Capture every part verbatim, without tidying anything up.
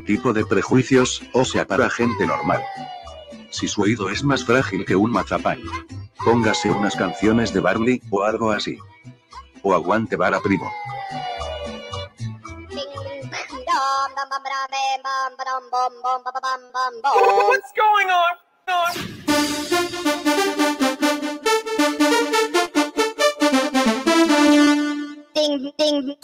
tipo de prejuicios, o sea para gente normal. Si su oído es más frágil que un mazapán, póngase unas canciones de Barley, o algo así. O aguante vara primo. What's going on? Ding, ding.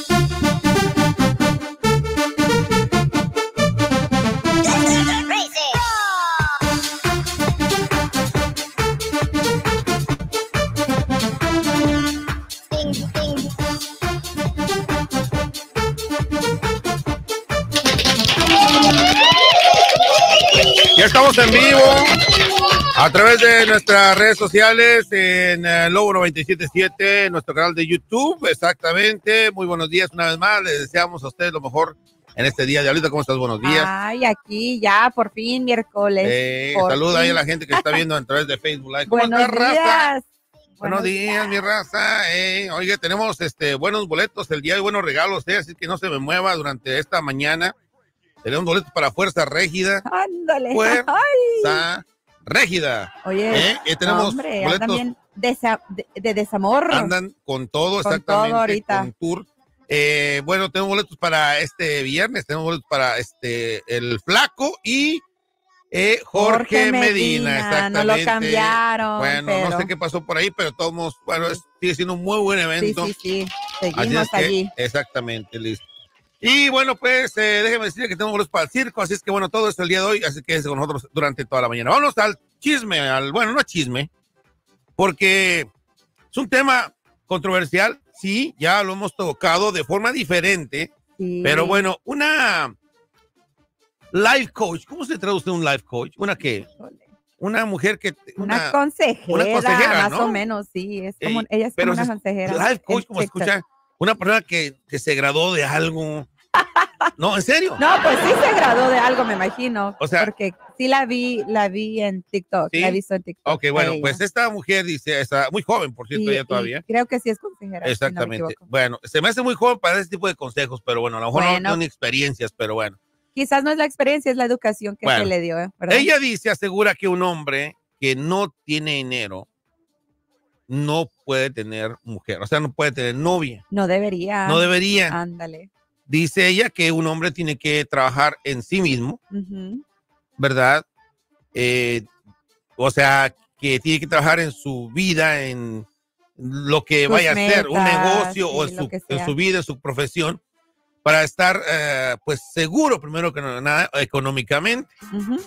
Ya estamos en vivo a través de nuestras redes sociales en uh, Lobo noventa y siete punto siete, nuestro canal de YouTube, exactamente. Muy buenos días una vez más, les deseamos a ustedes lo mejor en este día. Diablita, ¿cómo estás? Buenos días. Ay, aquí ya, por fin, miércoles. Eh, por saluda fin. ahí a la gente que está viendo a través de Facebook Live. ¿Cómo Buenos estás, raza? días. Buenos, Buenos días, días, mi raza. Eh, oye, tenemos este, buenos boletos el día y buenos regalos, eh, así que no se me mueva durante esta mañana. Tenemos boletos para Fuerza Régida. Ándale. Fuerza Ay. Régida. Oye, ¿Eh? Eh, tenemos hombre, boletos. andan bien desa- de, de desamor. Andan con todo, Con exactamente. todo ahorita. Con tour. Eh, bueno, tenemos boletos para este viernes, tenemos boletos para este el Flaco y eh, Jorge, Jorge Medina, Medina, exactamente. no lo cambiaron, Bueno, pero- no sé qué pasó por ahí, pero todos, bueno, es- sigue siendo un muy buen Sí, evento. sí, sí. Así Seguimos es que, allí. exactamente, listo. Y bueno, pues eh, déjeme decirle que tenemos boletos para el circo, así es que bueno, todo esto el día de hoy, así que es con nosotros durante toda la mañana. Vámonos al chisme, al bueno, no chisme, porque es un tema controversial, sí, ya lo hemos tocado de forma diferente, Sí. pero bueno, una life coach, ¿cómo se traduce un life coach? ¿Una qué? Una mujer que... Una, consejera, una consejera, más ¿no? o menos, sí. Es como, Eh, ella es pero como una se- consejera. Life coach, En como TikTok. escucha, una persona que, que se graduó de algo. No, ¿en serio? No, pues sí se graduó de algo, me imagino. O sea- porque sí la vi, la vi en TikTok, ¿Sí? la he visto en TikTok. Ok, bueno, a ella. pues esta mujer dice, está muy joven, por cierto, Y- ella y todavía. creo que sí es consejera. si no me Exactamente. equivoco. Bueno, se me hace muy joven para ese tipo de consejos, pero bueno, a lo mejor Bueno. no son experiencias, pero bueno. Quizás no es la experiencia, es la educación que Bueno, se le dio, ¿eh? ¿verdad? Ella dice, asegura que un hombre que no tiene dinero no puede tener mujer, o sea, no puede tener novia. No debería. No debería. Ándale. Dice ella que un hombre tiene que trabajar en sí mismo, Ujú. ¿verdad? Eh, o sea, que tiene que trabajar en su vida, en lo que Sus vaya a hacer, un metas, negocio sí, o en lo su, que en sea. su vida, en su profesión, para estar, eh, pues, seguro, primero que nada, económicamente. Ujú.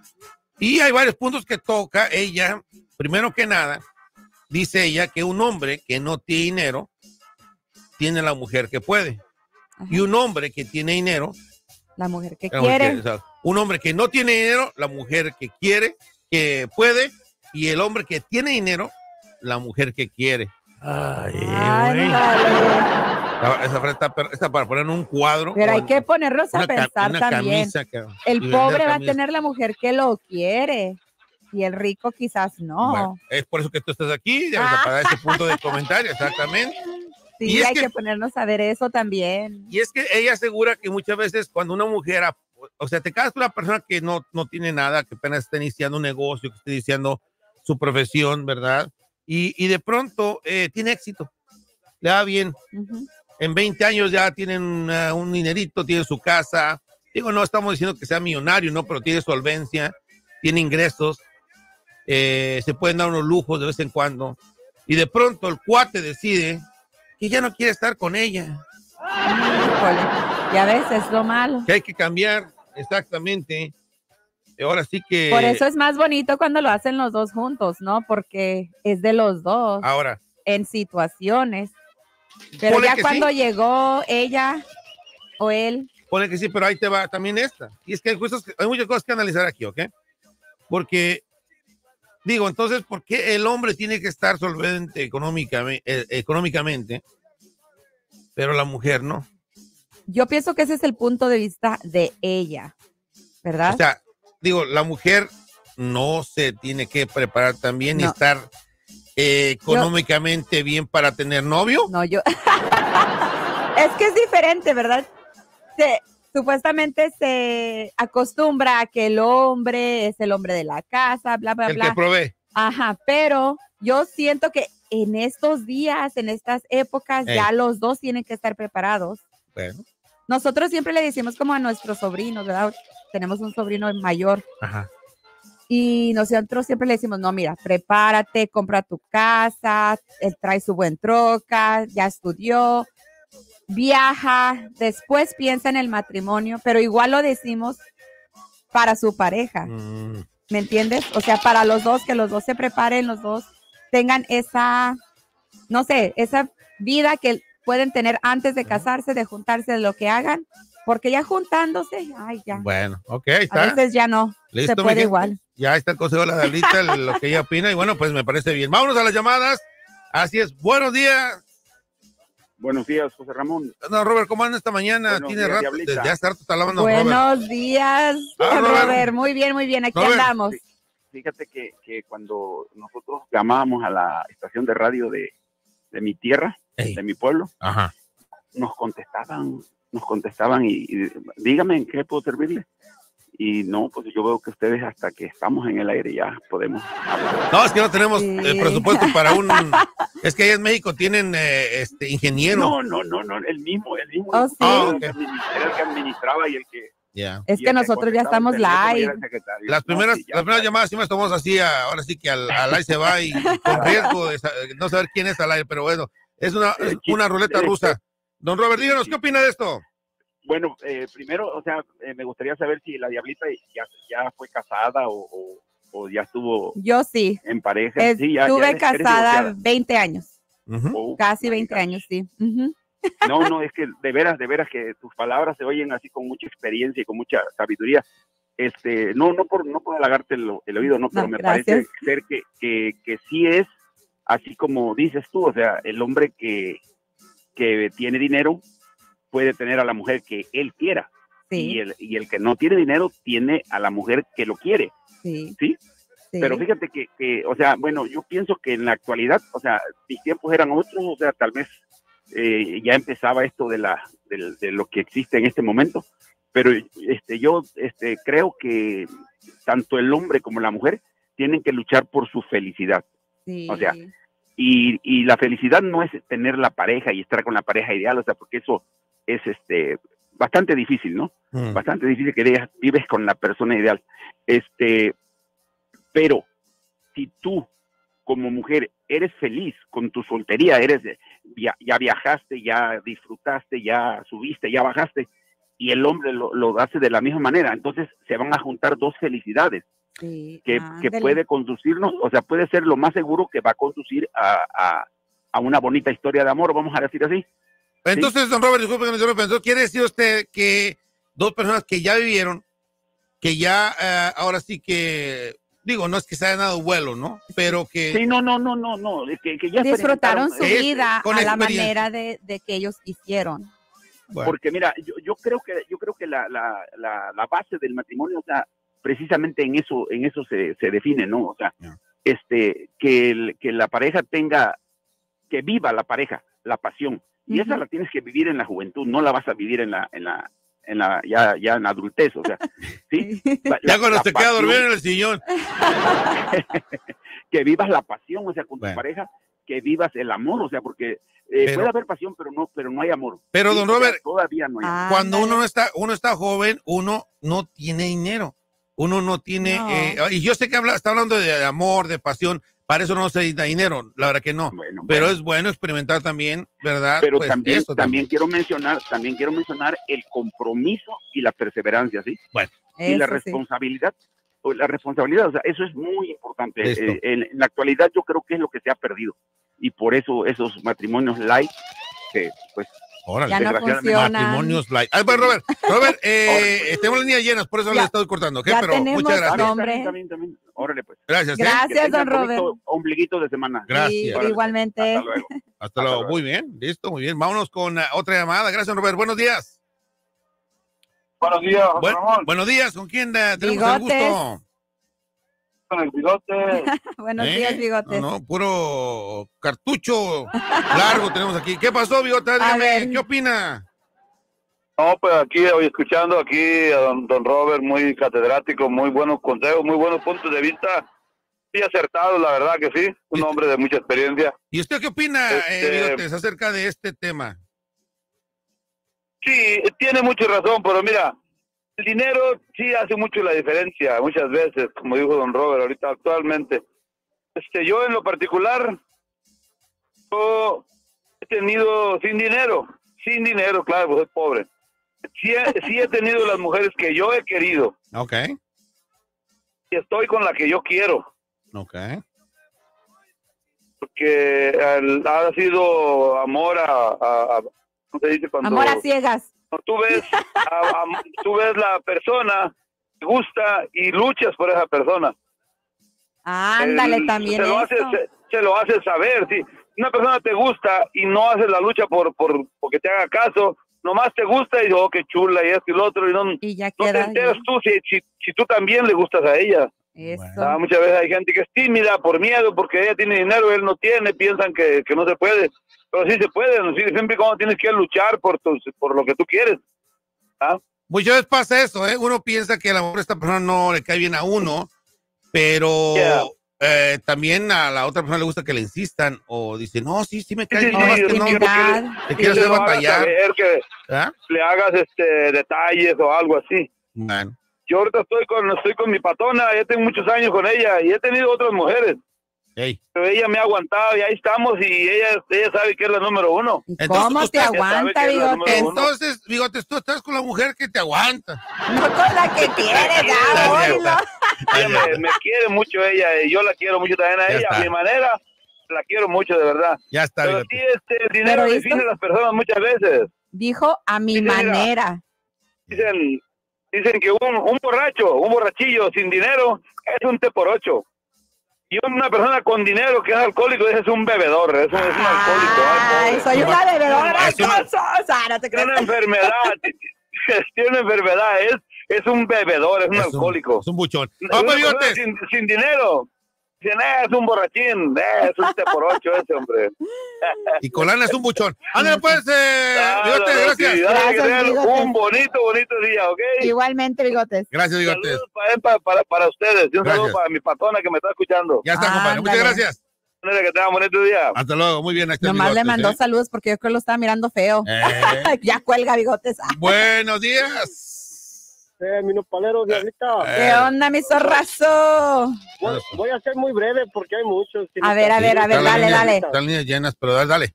Y hay varios puntos que toca ella. Primero que nada, dice ella que un hombre que no tiene dinero tiene la mujer que puede. Ajá. Y un hombre que tiene dinero, La mujer que la mujer quiere. que- o sea, un hombre que no tiene dinero, la mujer que quiere, que puede, y el hombre que tiene dinero, la mujer que quiere. Ay, güey. Ándale. Esa- Esa frase está, per- está para poner en un cuadro. Pero hay con que ponernos a una ca- pensar una también. camisa que- y El vender pobre va a camisas. tener la mujer que lo quiere y el rico quizás no. Bueno, es por eso que tú estás aquí, ya, para ese punto de comentario, exactamente. Sí, y es hay que- que, ponernos a ver eso también. Y es que ella asegura que muchas veces cuando una mujer, ap- o sea, te casas con una persona que no, no tiene nada, que apenas está iniciando un negocio, que está iniciando su profesión, ¿verdad? Y, y de pronto eh, tiene éxito, le va bien. Ujú. En veinte años ya tienen uh, un dinerito, tiene su casa. Digo, no estamos diciendo que sea millonario, ¿no? Pero tiene solvencia, tiene ingresos, eh, se pueden dar unos lujos de vez en cuando. Y de pronto el cuate decide que ya no quiere estar con ella. Híjole, ya ves, es lo malo. Que hay que cambiar, exactamente. Y ahora sí que... Por eso es más bonito cuando lo hacen los dos juntos, ¿no? Porque es de los dos Ahora, en situaciones. Pero Ponle ya que cuando sí. llegó ella o él, pone que sí, pero ahí te va también esta. Y es que hay, cosas que- hay muchas cosas que analizar aquí, ¿ok? Porque, digo, entonces, ¿por qué el hombre tiene que estar solvente económicamente, eh, económicamente, pero la mujer no? yo pienso que ese es el punto de vista de ella, ¿verdad? O sea, digo, la mujer no se tiene que preparar también y No. estar eh, económicamente bien para tener novio. No, yo. Es que es diferente, ¿verdad? Se- supuestamente se acostumbra a que el hombre es el hombre de la casa, bla, bla, El bla. que provee. Ajá, pero yo siento que en estos días, en estas épocas, Ey. ya los dos tienen que estar preparados. Bueno, Nosotros siempre le decimos como a nuestros sobrinos, ¿verdad? Tenemos un sobrino mayor ajá. y nosotros siempre le decimos, no, mira, prepárate, compra tu casa, él trae su buen troca, ya estudió, viaja, después piensa en el matrimonio, pero igual lo decimos para su pareja. Mm, ¿Me entiendes? O sea, para los dos, que los dos se preparen, los dos tengan esa, no sé, esa vida que pueden tener antes de casarse, de juntarse, de lo que hagan, porque ya juntándose, ay, ya. bueno, ok, ahí A está. veces ya no Listo, se mi puede gente. igual. Ya está el consejo de la Diablita, lo que ella opina, y bueno, pues me parece bien. Vámonos a las llamadas. Así es, buenos días. Buenos días, José Ramón. No, Robert, ¿cómo anda esta mañana? Buenos Tiene días, rato, Diablita. ya hace rato está hablando Robert. Buenos días, Ah, Robert. Robert. Muy bien, muy bien, aquí Robert. andamos. Fíjate que, que cuando nosotros llamábamos a la estación de radio de, de mi tierra, Ey. de mi pueblo, Ajá. nos contestaban, nos contestaban y, y dígame en qué puedo servirle. Y no, pues yo veo que ustedes hasta que estamos en el aire ya podemos hablar. No, es que no tenemos Sí. eh, presupuesto para un... Es que allá en México tienen eh, este ingeniero. No, no, no, no, el mismo, el mismo. Oh, sí. Ah, Era ok. el que administ- era el que administraba y el que... Ya. Es y que el nosotros ya contestaba estamos el teléfono y live. era el secretario. Las No, primeras, sí, ya, las primeras ya. llamadas sí me tomamos así, a- ahora sí que al, al aire se va y con riesgo de sa- no saber quién es al aire, pero bueno, es una, es una ruleta rusa. Don Robert, díganos, ¿qué opina de esto? Bueno, eh, primero, o sea, eh, me gustaría saber si la Diablita ya, ya fue casada o, o, o ya estuvo Yo sí, en pareja. es- Sí, ya- ya estuve eres- eres casada divorciada. veinte años, Ujú. Oh, casi my veinte gosh. años, sí. Ujú. No, no, es que de veras, de veras que tus palabras se oyen así con mucha experiencia y con mucha sabiduría. Este, no, no por, no por halagarte el, el oído, no, pero No, me gracias. parece ser que, que, que sí es así como dices tú, o sea, el hombre que, que tiene dinero puede tener a la mujer que él quiera. Y Sí, el, y el que no tiene dinero tiene a la mujer que lo quiere, sí, ¿sí? sí. Pero fíjate que, que, o sea, bueno, yo pienso que en la actualidad, o sea, mis tiempos eran otros, o sea, tal vez eh, ya empezaba esto de, la, de, de lo que existe en este momento, pero este, yo este, creo que tanto el hombre como la mujer tienen que luchar por su felicidad. Sí. o sea, Y, y la felicidad no es tener la pareja y estar con la pareja ideal, o sea, porque eso es este bastante difícil, ¿no? Mm. Bastante difícil que digas, vives con la persona ideal. Este, pero si tú como mujer eres feliz con tu soltería, eres ya, ya viajaste, ya disfrutaste, ya subiste, ya bajaste, y el hombre lo, lo hace de la misma manera, entonces se van a juntar dos felicidades Sí, que, que ándale. puede conducirnos, o sea, puede ser lo más seguro que va a conducir a, a, a una bonita historia de amor, vamos a decir así. Entonces, don Robert, disculpe que me interrumpa, entonces, ¿quiere decir usted que dos personas que ya vivieron, que ya eh, ahora sí que, digo, no es que se hayan dado vuelo, ¿no? Pero que... Sí, no, no, no, no, no, es que, que ya Disfrutaron su experimentaron, eh, vida con a la experiencia. manera de, de que ellos hicieron. Bueno, Porque mira, yo, yo creo que yo creo que la, la, la, la base del matrimonio, o sea, precisamente en eso en eso se, se define, ¿no? O sea, Yeah. este que el, que la pareja tenga, que viva la pareja, la pasión, y esa Ujú. la tienes que vivir en la juventud, no la vas a vivir en la en la en la ya ya en la adultez, o sea, sí. La- ya la- cuando la se queda pasión, dormido en el sillón. que vivas la pasión, o sea, con Bueno. tu pareja, que vivas el amor, o sea, porque eh, Pero- puede haber pasión, pero no pero no hay amor. Pero, don o sea, Robert, todavía no hay amor. Cuando Ándale. uno está, uno está joven, uno no tiene dinero. Uno no tiene, No. eh, y yo sé que habla, está hablando de amor, de pasión, para eso no se necesita dinero, la verdad que no. Bueno, Pero bueno. es bueno experimentar también, ¿verdad? Pero Pues también, eso también quiero mencionar, también quiero mencionar el compromiso y la perseverancia, ¿sí? Y la Eso sí. responsabilidad, o la responsabilidad, o sea, eso es muy importante. Listo. Eh, en, en la actualidad yo creo que es lo que se ha perdido. Y por eso esos matrimonios light, que pues Órale. Ya no desgraciadamente, funcionan. Matrimonios light. Ah, bueno, Robert, Robert, eh, tenemos las líneas llenas, por eso Ya- le estoy cortando, ¿ok? ya Pero tenemos muchas gracias. no, también, hombre. también, también, también. Órale pues. Gracias, ¿eh? Gracias, Que tengan don Robert. bonito ombliguito de semana. Gracias. Sí, Órale. igualmente. Hasta luego. Hasta Hasta luego. luego. Muy bien, listo, muy bien. Vámonos con uh, otra llamada. Gracias, Robert. Buenos días. Buenos días, José Buen- Ramón. buenos días, ¿con quién uh, tenemos el Bigotes. gusto? Con el bigote. Buenos ¿Eh? días, bigotes. No, no, puro cartucho largo tenemos aquí. ¿Qué pasó, Bigota? A Dígame, ver. ¿qué opina? No, pues aquí hoy escuchando aquí a don, don Robert, muy catedrático, muy buenos consejos, muy buenos puntos de vista, sí acertados, la verdad que sí, un hombre de mucha experiencia. ¿Y usted qué opina, Este- eh, Bigotes, acerca de este tema? Sí, tiene mucha razón, pero mira, el dinero sí hace mucho la diferencia, muchas veces, como dijo don Robert ahorita actualmente. Este, yo en lo particular, yo he tenido sin dinero, sin dinero, claro, pues soy pobre. Sí he, sí he tenido las mujeres que yo he querido Ok, y estoy con la que yo quiero, ok. porque el- ha sido amor a, a- a- ¿cómo se dice? Cuando, Amor a ciegas. cuando tú ves, a- a- tú ves la persona, te gusta y luchas por esa persona. Ándale, El- también se lo eso. haces, se, se lo haces saber, si una persona te gusta y no haces la lucha por, por porque te haga caso, nomás te gusta y oh, qué chula y esto y lo otro, y no, Y ya no te queda enteras ahí. tú si, si, si tú también le gustas a ella. Eso. Ah, muchas veces hay gente que es tímida por miedo, porque ella tiene dinero, él no tiene, piensan que, que no se puede, pero sí se puede, ¿no? Sí, siempre y cuando tienes que luchar por, tus, por lo que tú quieres. ¿Ah? Muchas veces pasa eso, ¿eh? Uno piensa que a lo mejor esta persona no le cae bien a uno, pero Yeah. eh, también a la otra persona le gusta que le insistan o dice, no, sí, sí me cae Sí, bien, sí, nomás sí, que no, sí, Intimidad. te Que quiero se hacer lo hagas batallar. saber, que ¿Ah? le hagas este detalles o algo así. Bueno, Yo ahorita estoy con, estoy con mi patrona, ya tengo muchos años con ella y he tenido otras mujeres, hey. pero ella me ha aguantado y ahí estamos y ella, ella sabe que es la número uno. ¿Y Entonces, cómo usted te sabe aguanta, que es la bigote? número uno. Entonces, Bigotes, tú estás con la mujer que te aguanta. No con la que quieres, ya, oílo. Ella me, me quiere mucho ella y yo la quiero mucho también a Ya ella, está. a mi manera, la quiero mucho de verdad. Ya está, Pero sí, Bigotes. este, el dinero Pero define esto- a las personas muchas veces. Dijo a mi Sí, mira. manera. Dicen, dicen que un, un borracho, un borrachillo sin dinero es un te por ocho. Y una persona con dinero que es alcohólico ese es un bebedor, es un, es un alcohólico. Ay, Ay, soy una bebedora Es una- cosa, no te tiene una creas. enfermedad, tiene una enfermedad, es, es un bebedor, es un Es alcohólico. Es un buchón. Una Vamos, persona Bigotes. sin, sin dinero. Dicen, eh, es un borrachín, eh, es un te por ocho ese hombre. Y Colana es un buchón. Ándale, pues, eh, Ah, Bigotes, no, no, gracias. sí, dale, que Gracias, tengan Bigotes. un bonito, bonito día, ¿ok? Igualmente, bigotes. Gracias, Bigotes. Saludos para, para, para, para ustedes y un Gracias. saludo para mi patrona que me está escuchando. Ya está, compadre. Muchas Ándale. gracias. Que tengan bonito día. Hasta luego. Muy bien. Ahí está el Nomás le Bigotes, mandó ¿eh? saludos porque yo creo que lo estaba mirando feo. Eh, Ya cuelga, bigotes. Ah, buenos días. Eh, mi nopalero, diablita. ¿Qué onda, mi zorrazo? Voy, voy a ser muy breve porque hay muchos. A ver, a ver, a ver, Están las dale, líneas- dale. Están las líneas llenas, pero dale, dale.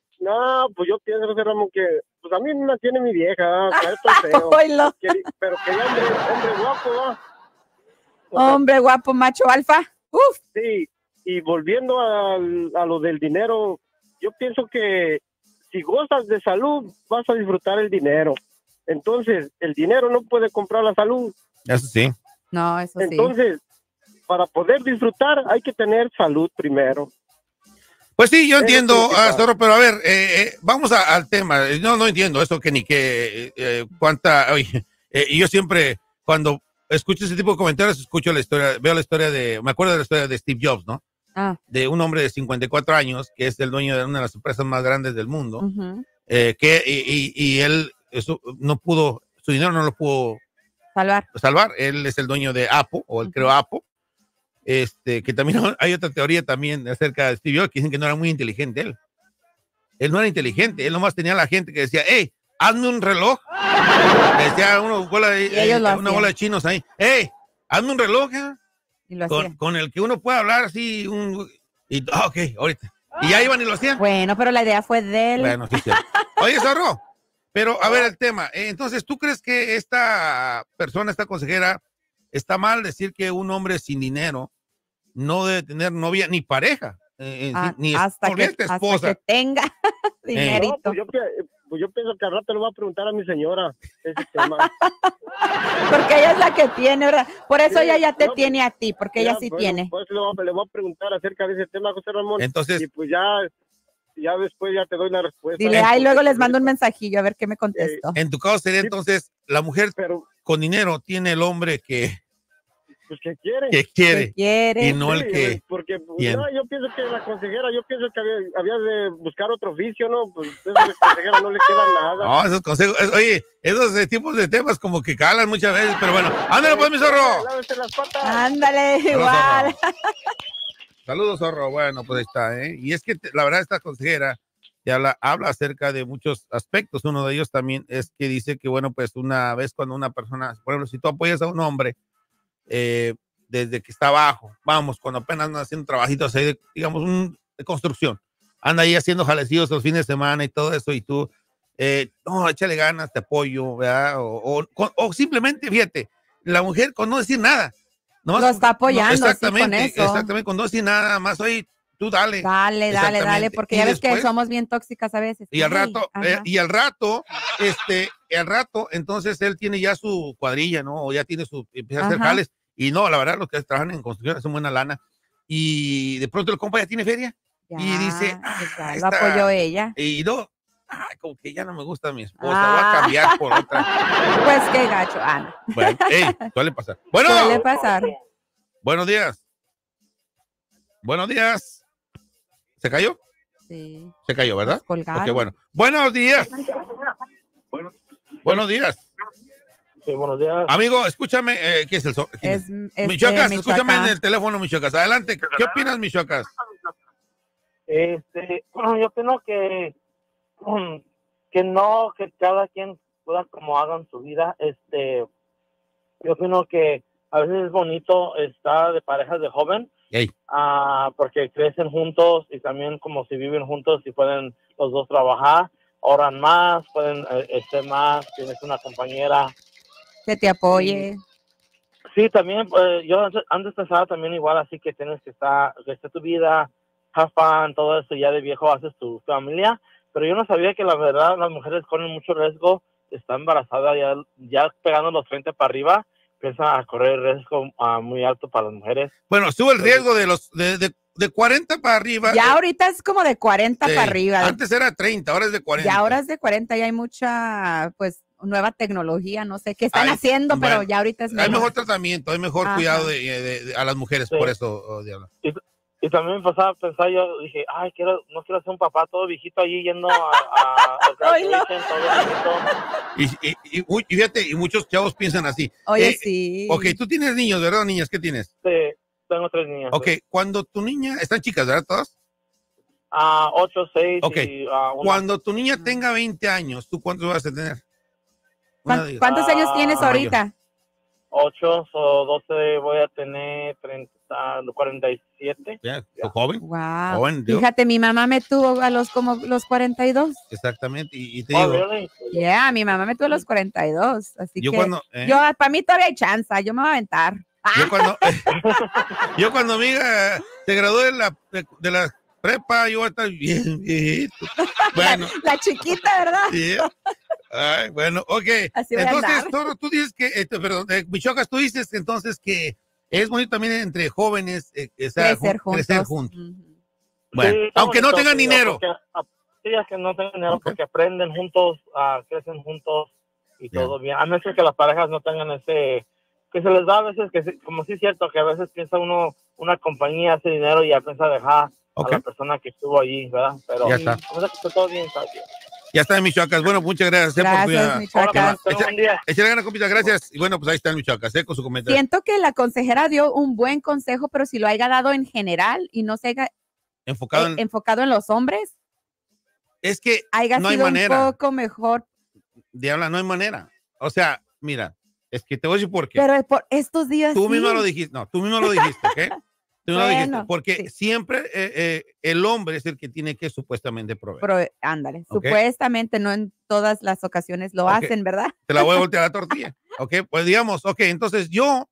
No, pues yo pienso, José Ramón, que pues a mí me mantiene mi vieja, o sea, esto es feo. Oílo. Queri- pero quería hombre, hombre guapo, ¿va? O sea, Hombre guapo, macho alfa. Uf. sí, y volviendo al- a lo del dinero, yo pienso que si gozas de salud, vas a disfrutar el dinero. Entonces, el dinero no puede comprar la salud. Eso sí. No, eso sí. Entonces, para poder disfrutar, hay que tener salud primero. Pues sí, yo Es entiendo, lo principal. ah, Zorro, pero a ver, eh, eh, vamos a- al tema. No, no entiendo eso que ni que eh, cuánta. Oye, eh, y yo siempre, cuando escucho ese tipo de comentarios, escucho la historia, veo la historia de. Me acuerdo de la historia de Steve Jobs, ¿no? Ah, De un hombre de cincuenta y cuatro años, que es el dueño de una de las empresas más grandes del mundo, ujú. eh, que, y, y- y él eso, no pudo, su dinero no lo pudo Salvar. salvar. Él es el dueño de Apple, o él creó Apple. Este, que también hay otra teoría también acerca de Steve Jobs, que dicen que no era muy inteligente él. Él no era inteligente, él nomás tenía a la gente que decía, hey, hazme un reloj. Le decía una bola de, Y ellos lo eh, una hacían. bola de chinos ahí, hey, hazme un reloj eh, Y lo con, hacía. con el que uno pueda hablar así, un, y, ah, ok, ahorita. Y ya iban y lo hacían. Bueno, pero la idea fue de él. Bueno, sí, sí. Oye, Zorro, pero a ver el tema. Eh, Entonces, ¿tú crees que esta persona, esta consejera, está mal decir que un hombre sin dinero no debe tener novia ni pareja? Eh, eh, Ah, ni hasta, que, honesta hasta esposa. que tenga dinerito. No, pues yo, pi- pues yo pienso que al rato le voy a preguntar a mi señora ese tema. Porque ella es la que tiene, ¿verdad? Por eso Sí, ella ya te no, tiene a ti, porque ella Ya, sí bueno, tiene. Pues le voy, a, le voy a preguntar acerca de ese tema, José Ramón. Entonces, Y pues ya, ya después ya te doy la respuesta. Dile, ay, luego les mando un mensajillo a ver qué me contestó. en tu caso sería entonces, la mujer Pero con dinero tiene el hombre que, pues que quiere. que quiere ¿Qué quiere? y no el Sí, que... porque pues, ¿Quién? no, yo pienso que la consejera, yo pienso que había, había de buscar otro oficio, ¿no? Pues eso de consejera no le queda nada. No, esos consejos, es- oye, esos eh, tipos de temas como que calan muchas veces, pero bueno, ándale pues, mi zorro. Lávese las patas. Ándale, Saludos, igual. zorro. Saludos, zorro. Bueno, pues ahí está, ¿eh? Y es que te- la verdad esta consejera te habla, habla acerca de muchos aspectos. Uno de ellos también es que dice que, bueno, pues una vez cuando una persona, por ejemplo, si tú apoyas a un hombre eh, desde que está abajo, vamos, cuando apenas anda haciendo trabajitos ahí, de, digamos, un, de construcción, anda ahí haciendo jalecillos los fines de semana y todo eso, y tú, eh, no, échale ganas, te apoyo, ¿verdad? O, o, o simplemente, fíjate, la mujer con no decir nada. Nomás, Lo está apoyando, sí, exactamente, con eso. exactamente, con no decir nada más, oye, tú dale. Dale, dale, dale, Exactamente. porque Y ya ves que después- somos bien tóxicas a veces. Y al Ay, rato, ajá. eh, y al rato, este, al rato, entonces él tiene ya su cuadrilla, ¿no? O ya tiene su, empieza a hacer Ajá. jales. Y no, la verdad, los que trabajan en construcción hacen buena lana. Y de pronto el compa ya tiene feria. Ya, y dice, pues ah, ya lo esta- apoyó ella. Y no, ah, como que ya no me gusta mi esposa, Ah. voy a cambiar por otra. Pues qué gacho, Ana. Bueno, ey, suele pasar. Bueno, Suele pasar. buenos días. Buenos días. ¿Se cayó? Sí. Se cayó, ¿verdad? Colgaron. Ok, bueno. Buenos días. Buenos días. Sí, buenos días. Amigo, escúchame, eh, ¿qué es el so- quién Es, es? este, Michoacas, escúchame Michoacán. en el teléfono, Michoacas. Adelante, ¿qué opinas, Michoacas? Este, bueno, yo opino que, mm, que no, que cada quien pueda como hagan su vida. Este, yo opino que a veces es bonito estar de parejas de joven, Ey, ah, porque crecen juntos y también como si viven juntos y pueden los dos trabajar, ahorran más, pueden eh, este más, tienes una compañera. Que te apoye. Sí, también, eh, yo antes- antes pensaba también igual, así que tienes que estar, que esté tu vida, have fun, todo eso, ya de viejo haces tu familia, pero yo no sabía que la verdad las mujeres corren mucho riesgo de estar embarazadas, ya, ya pegando los treinta para arriba, empiezan a correr riesgo ah, muy alto para las mujeres. bueno, sube el riesgo de los de, de, de cuarenta para arriba. Ya eh, ahorita es como de cuarenta sí. para arriba. Antes era treinta, ahora es de cuarenta. Ya ahora es de cuarenta y hay mucha, pues, nueva tecnología, no sé qué están Ay, haciendo, bueno, pero ya ahorita es Hay menos. mejor tratamiento, hay mejor Ajá. cuidado de, de- de- a las mujeres, Sí. por eso, oh, Diablo. Y también me pasaba a pensar, yo dije, ay, quiero, no quiero ser un papá todo viejito allí yendo a, a, al Ay, no. graduation, todo viejito. Y, y, y, uy, y fíjate, y muchos chavos piensan así. Oye, Eh, sí. Ok, tú tienes niños, ¿verdad, niñas? ¿Qué tienes? Sí, tengo tres niñas. Ok, cuando tu niña, están chicas, ¿verdad, todas? Ah, ocho, seis Ok. y ah, una. Cuando tu niña tenga veinte años, ¿tú cuántos vas a tener? Una ¿Cuán- de ellas. ¿Cuántos años Ah, tienes mayor. ahorita? ocho o doce voy a tener treinta, cuarenta y siete. Ya, ¿tú joven? Wow. Joven, yo. Fíjate, mi mamá me tuvo a los como los cuarenta y dos. Exactamente, y, y te Oh, digo, really? Ya, mi mamá me tuvo a los cuarenta y dos. Así yo que cuando, eh, yo, para mí todavía hay chance, yo me voy a aventar. yo cuando, yo cuando mi hija se graduó de la, de, de la prepa, yo voy a estar bien viejito. Bueno, La chiquita, ¿verdad? sí. Ay, bueno, ok. Así voy a Entonces, andar. Toro, tú dices que, este, perdón, eh, Michoacas, tú dices entonces que es bonito también entre jóvenes eh, o sea, Crecer jun- juntos. crecer juntos. Ujú. Bueno, Sí, está aunque no bonito, tengan sí, dinero. porque, ah, sí, es que no tengan dinero Ok. porque aprenden juntos, ah, crecen juntos y Ya. todo bien. A menos que las parejas no tengan ese, que se les da a veces, que sí- como sí es cierto, que a veces piensa uno, una compañía hace dinero y ya piensa dejar Ok. a la persona que estuvo allí, ¿verdad? Pero Ya está. o sea, que está todo bien, está bien. Ya está en Michoacas. Bueno, muchas gracias. eh, por tu- Gracias, Ahora, Michoacán. tenga Echa- buen día. Échale ganas, compita, gracias. Y bueno, pues ahí está el Michoacas, eh, con su comentario. Siento que la consejera dio un buen consejo, pero si lo haya dado en general y no se haya Enfocado eh, en. enfocado en los hombres, Es que haya no hay sido manera. un poco mejor. Diabla, no hay manera. O sea, mira, es que te voy a decir por qué. Pero por estos días Tú sí. mismo lo dijiste, no, tú mismo lo dijiste, ¿ok? Tú mismo lo dijiste, Bueno, porque sí. siempre eh, eh, el hombre es el que tiene que supuestamente proveer. Pero, ándale, Ok. supuestamente no en todas las ocasiones lo Ok. hacen, ¿verdad? Te la voy a voltear la tortilla, ¿ok? Pues digamos, ok, entonces yo,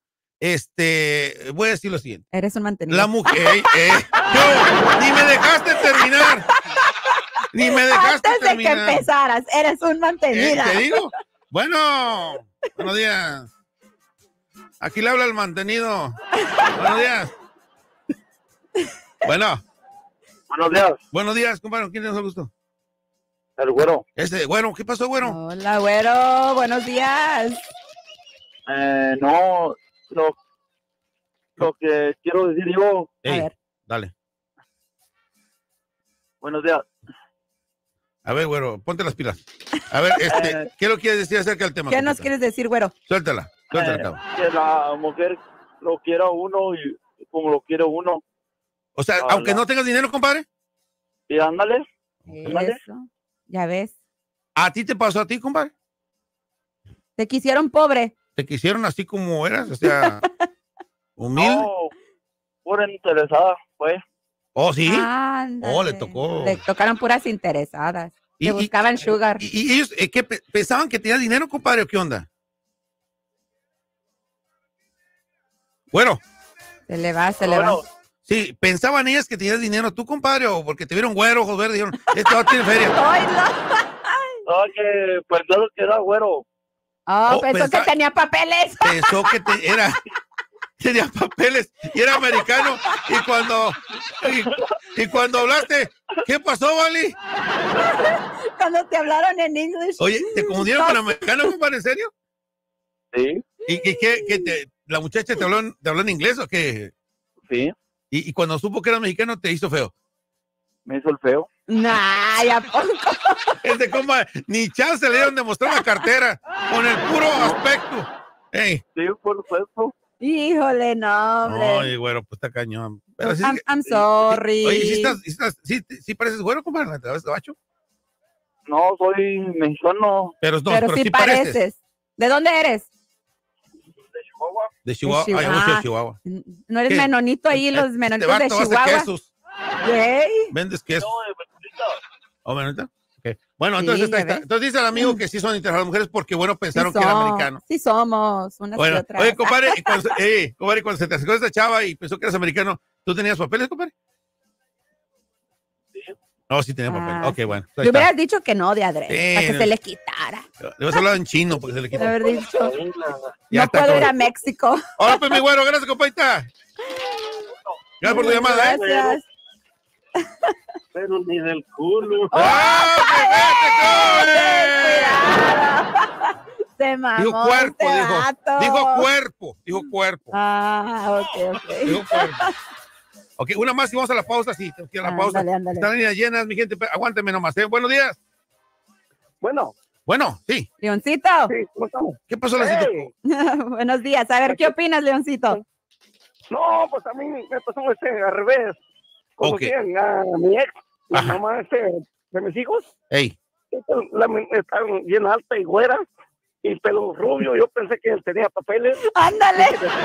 este, voy a decir lo siguiente. Eres un mantenido. La mujer, eh, eh, yo, ni me dejaste terminar. Ni me dejaste Antes de que terminar. empezaras, eres un Eh, mantenida. ¿Te digo? Bueno, buenos días. Aquí le habla el mantenido. Buenos días. Bueno, Buenos días, buenos días, compadre. ¿Quién nos el gusto? el güero. Ese, bueno, ¿qué pasó, güero? Hola, güero, buenos días. Eh, no, lo, lo que quiero decir yo. Ey, A ver. dale. Buenos días. A ver, güero, ponte las pilas. A ver, este, Eh. ¿qué lo quieres decir acerca del tema? ¿Qué nos compita? quieres decir, güero? Suéltala, suéltala, Eh, cabrón. que la mujer lo quiera a uno y como lo quiere uno. O sea, Ah, aunque la- no tengas dinero, compadre, Y ándale. ¿Vale? Eso. Ya ves. ¿a ti te pasó a ti, compadre? Te quisieron pobre. ¿Te quisieron así como eras? O sea, humilde. No, pura interesada, pues. ¿Oh, sí? Ándale. Oh, le tocó. Le tocaron puras interesadas. Y- Le y- buscaban sugar. ¿Y, y ellos eh, qué pe- pensaban que tenías dinero, compadre, o qué onda? Bueno, Se le va, se le Bueno, va. sí, pensaban ellas que tenías dinero tú, compadre, o porque te vieron güero, ojos verdes, dijeron, este va a tener feria. Ay, no. no, que pues claro que era güero. Oh, Oh, pensó pensa- que tenía papeles. Pensó que te, era, tenía papeles y era americano. Y cuando, y, y cuando hablaste, ¿qué pasó, Vali? Cuando te hablaron en inglés. Oye, ¿te confundieron con americano, compadre, en serio? Sí, ¿Y, y qué, qué te, la muchacha te habló, en- te habló en inglés o qué? sí, Y, y cuando supo que era mexicano, te hizo feo. me hizo el feo. Nah, ¿a poco? Este compa, ni chance le dieron de mostrar la cartera con el puro aspecto. Ey, Sí, por supuesto. Híjole, no, hombre. oye, güero, pues está cañón. Pero sí, I'm, I'm sorry. oye, ¿sí, estás, sí, estás, sí, sí pareces güero, compadre, a través de bacho? No, soy mexicano Pero no, pero, pero sí sí pareces. pareces. ¿De dónde eres? de Chihuahua. De Chihuahua. De Ah, yo no soy de Chihuahua. Chihuahua. ¿No eres ¿Qué? menonito ahí, los Este menonitos de vato hace Chihuahua? quesos. Güey. ¿Vendes quesos? No, de Betulita. ¿O menonita? Ok. Bueno, Sí, entonces, ya ahí está. ves. Entonces dice el amigo que sí son interesadas las mujeres porque, bueno, pensaron sí que era somos, americano. Sí somos, unas y Bueno, otras. oye, compadre, y cuando, se- eh, compadre, cuando se te acercó esta chava y pensó que eras americano, ¿tú tenías papeles, compadre? Sí. No, sí tenía papeles. Ah, Ok, sí. bueno. ahí Le está. hubieras dicho que no de adrede, Sí, para que no. se le quitara. Le vas a hablar en chino porque se le De quita. haber dicho, Ya no está, puedo ir compadre. a México. Ahora pues, mi güero, gracias, compadita. Gracias por tu llamada, ¿eh? Gracias. Pero ni del culo. ¡Ah, Se que mamó Dijo cuerpo, este dijo. vato. Dijo cuerpo, dijo cuerpo. Ah, ok, ok. Dijo cuerpo. Ok, una más y vamos a la pausa, sí, tengo que ir a la pausa. Ándale, ándale. Están líneas llenas, mi gente, pero aguánteme nomás, ¿eh? Buenos días. Bueno, Bueno, sí. Leoncito. sí, ¿cómo estamos? ¿Qué pasó, Leoncito? Hey. Buenos días. A ver, ¿qué opinas, Leoncito? No, pues a mí me pasó este al revés. Conocí Ok. a mi ex, la Ajá. mamá este, de mis hijos. Ey, La, está bien alta y güera y pelo rubio. Yo pensé que él tenía papeles. Ándale.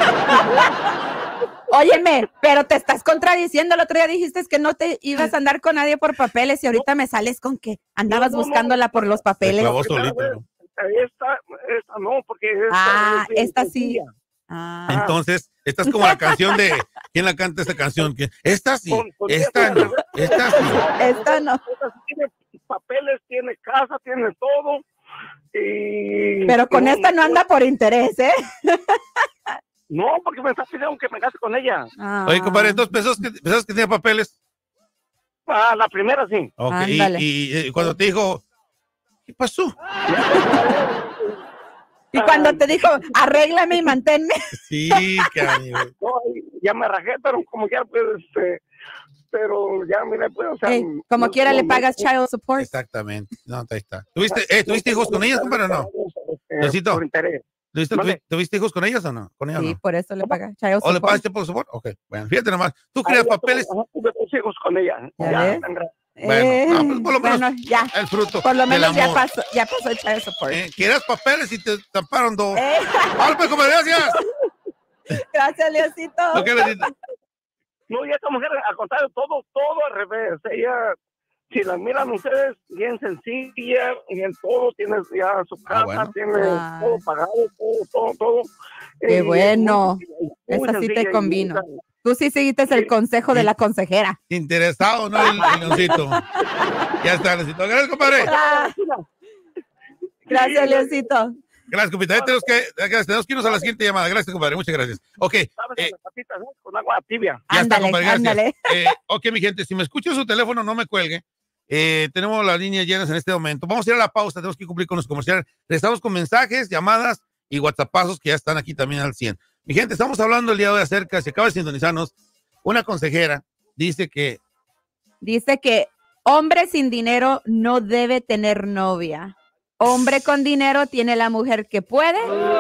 Óyeme, pero te estás contradiciendo. El otro día dijiste que no te ibas a andar con nadie por papeles y ahorita me sales con que andabas No, no, no. buscándola por los se papeles. clavó solito, ¿no? Esta, esta no, porque esta, Ah, es esta sí. sencilla. Ah, Entonces, esta es como la canción de... ¿Quién la canta esta canción? ¿Quién? Esta sí, Con- con esta esta- no, esta sí. esta no. Esta sí tiene papeles, tiene casa, tiene todo. Y, Pero con esta no anda por interés, ¿eh? No, porque me está pidiendo que me case con ella. Ah. Oye, compadre, entonces pensás que, pensás que tenía papeles. Ah, la primera sí. Ok, y, Ándale. y, eh, cuando te dijo, ¿qué pasó? Y cuando te dijo, arréglame y manténme. Sí, cariño. No, ya me rajé, pero como ya pues, este, pero ya mira, pues, o sea, Ey, como no- quiera no- le no- pagas child support. Exactamente. No, ahí está. ¿Tuviste, eh, ¿tuviste hijos con ellas, compadre, o no? Este, Necesito. por interés. ¿Tuviste, ¿Dónde? tuvi- ¿Tuviste hijos con ellas o no? ¿Con ellas Sí, no? por eso le pagas child ¿O le support. pagaste por support? Ok, bueno, fíjate nomás. ¿Tú querías Ahí ya papeles? tuve- ajá, tuve dos hijos con ella. ¿Ya Ya, ves? tan grande. Bueno, Eh, no, pues, por lo menos bueno, ya. el fruto Por lo del menos ya amor. pasó, ya pasó el child support. Eh, querías papeles y te taparon dos. Eh, ¡Hola, pues, compadre, gracias! gracias, Leoncito. Ok, Leoncito. No, y esta mujer, al contrario, todo, todo al revés. Ella, si la miran ustedes, bien sencilla, y en todo, tiene ya su casa, Ah, bueno. tiene Ah. todo pagado, todo, todo, todo. Qué Y bueno. muy- muy Esa sí te sencilla y convino. muy- Tú sí seguiste el consejo de la consejera. Interesado, ¿no? El, el Leoncito. Ya está, Leoncito. Gracias, compadre. Ah, gracias, Leoncito. Gracias, compadre. Ya Tenemos que, gracias, tenemos que irnos a la siguiente llamada. Gracias, compadre. Muchas gracias. Ok, ¿Sabes? eh, Las patitas, ¿no? Con agua tibia. ya está, Ándale, compadre. Gracias. ándale. Eh, ok, mi gente, si me escucha su teléfono, no me cuelgue. Eh, tenemos las líneas llenas en este momento. Vamos a ir a la pausa. Tenemos que cumplir con los comerciales. Estamos con mensajes, llamadas y whatsappazos que ya están aquí también al cien. Mi gente, estamos hablando el día de hoy acerca, si acaba de sintonizarnos, una consejera dice que... Dice que hombre sin dinero no debe tener novia. Hombre con dinero tiene la mujer que puede.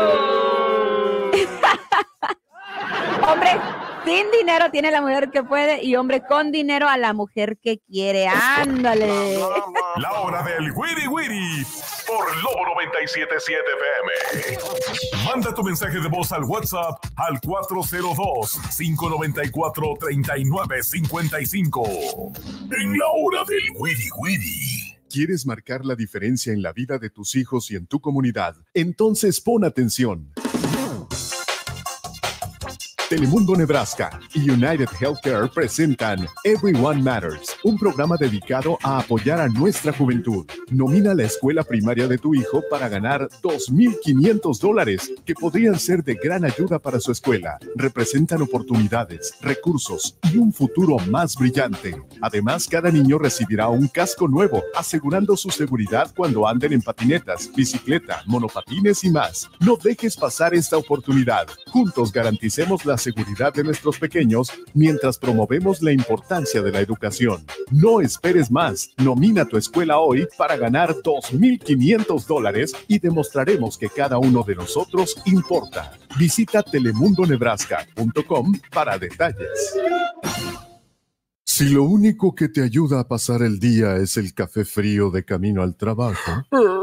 Hombre sin dinero tiene la mujer que puede y hombre con dinero a la mujer que quiere. Ándale. La hora del Wiri Wiri por Lobo noventa y siete punto siete F M. Manda tu mensaje de voz al WhatsApp al cuatro cero dos, cinco nueve cuatro, tres nueve cinco cinco. En la hora del Wiri Wiri. ¿Quieres marcar la diferencia en la vida de tus hijos y en tu comunidad? Entonces pon atención. Telemundo Nebraska y United Healthcare presentan Everyone Matters, un programa dedicado a apoyar a nuestra juventud. Nomina la escuela primaria de tu hijo para ganar dos mil quinientos dólares, que podrían ser de gran ayuda para su escuela. Representan oportunidades, recursos y un futuro más brillante. Además, cada niño recibirá un casco nuevo, asegurando su seguridad cuando anden en patinetas, bicicleta, monopatines y más. No dejes pasar esta oportunidad. Juntos garanticemos la seguridad de nuestros pequeños mientras promovemos la importancia de la educación. No esperes más. Nomina tu escuela hoy para ganar dos mil quinientos dólares y demostraremos que cada uno de nosotros importa. Visita telemundo nebraska punto com para detalles. Si lo único que te ayuda a pasar el día es el café frío de camino al trabajo,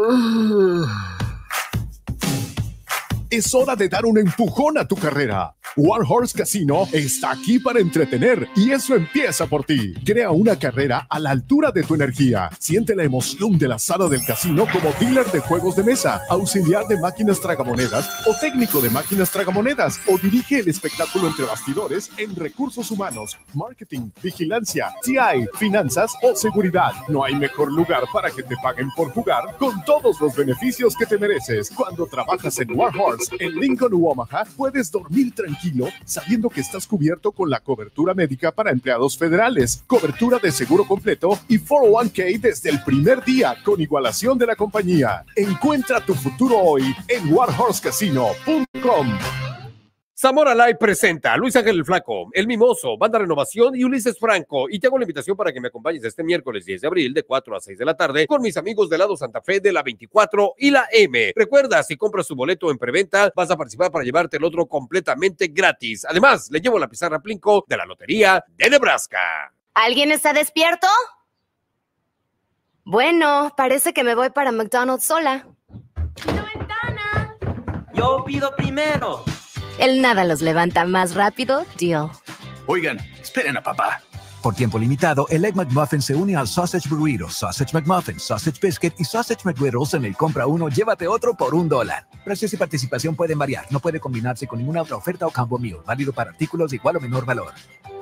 es hora de dar un empujón a tu carrera. War Horse Casino está aquí para entretener y eso empieza por ti. Crea una carrera a la altura de tu energía. Siente la emoción de la sala del casino como dealer de juegos de mesa, auxiliar de máquinas tragamonedas o técnico de máquinas tragamonedas, o dirige el espectáculo entre bastidores en recursos humanos, marketing, vigilancia, T I, finanzas o seguridad. No hay mejor lugar para que te paguen por jugar con todos los beneficios que te mereces. Cuando trabajas en War Horse en Lincoln u Omaha, puedes dormir tranquilo sabiendo que estás cubierto con la cobertura médica para empleados federales, cobertura de seguro completo y cuatro oh uno k desde el primer día con igualación de la compañía. Encuentra tu futuro hoy en war horse casino punto com. Zamora Live presenta a Luis Ángel el Flaco, El Mimoso, Banda Renovación y Ulises Franco. Y te hago la invitación para que me acompañes este miércoles diez de abril de cuatro a seis de la tarde con mis amigos del lado Santa Fe de la veinticuatro y la M. Recuerda, si compras tu boleto en preventa, vas a participar para llevarte el otro completamente gratis. Además, le llevo la pizarra Plinko de la Lotería de Nebraska. ¿Alguien está despierto? Bueno, parece que me voy para McDonald's sola. Yo pido primero. El nada los levanta más rápido, deal. Oigan, esperen a papá. Por tiempo limitado, el Egg McMuffin se une al Sausage Burrito, Sausage McMuffin, Sausage Biscuit y Sausage McGriddles en el compra uno, llévate otro por un dólar. Precios y participación pueden variar. No puede combinarse con ninguna otra oferta o combo meal. Válido para artículos de igual o menor valor.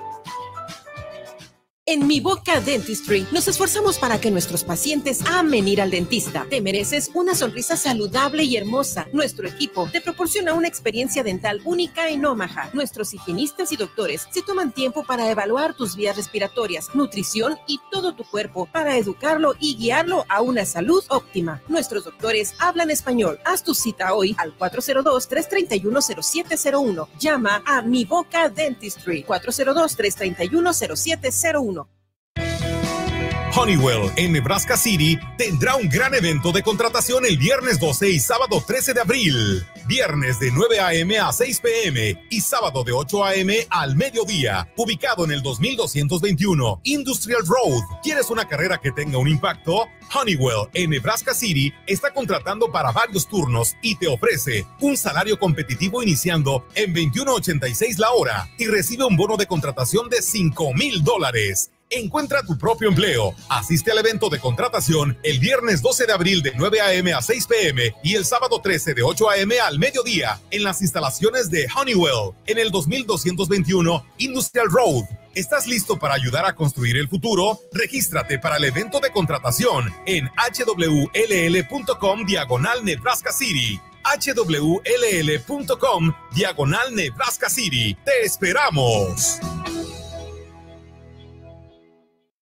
En Mi Boca Dentistry nos esforzamos para que nuestros pacientes amen ir al dentista. Te mereces una sonrisa saludable y hermosa. Nuestro equipo te proporciona una experiencia dental única en Omaha. Nuestros higienistas y doctores se toman tiempo para evaluar tus vías respiratorias, nutrición y todo tu cuerpo para educarlo y guiarlo a una salud óptima. Nuestros doctores hablan español. Haz tu cita hoy al cuatro cero dos, tres tres uno, cero siete cero uno. Llama a Mi Boca Dentistry cuatro cero dos, tres tres uno, cero siete cero uno. Honeywell en Nebraska City tendrá un gran evento de contratación el viernes doce y sábado trece de abril. Viernes de nueve a eme a seis pe eme y sábado de ocho a eme al mediodía. Ubicado en el dos mil doscientos veintiuno Industrial Road. ¿Quieres una carrera que tenga un impacto? Honeywell en Nebraska City está contratando para varios turnos y te ofrece un salario competitivo iniciando en veintiuno ochenta y seis la hora y recibe un bono de contratación de cinco mil dólares. Encuentra tu propio empleo. Asiste al evento de contratación el viernes doce de abril de nueve a eme a seis pe eme y el sábado trece de ocho a eme al mediodía en las instalaciones de Honeywell en el dos mil doscientos veintiuno Industrial Road. ¿Estás listo para ayudar a construir el futuro? Regístrate para el evento de contratación en hwll.com diagonal Nebraska City. hwll.com diagonal Nebraska City. ¡Te esperamos!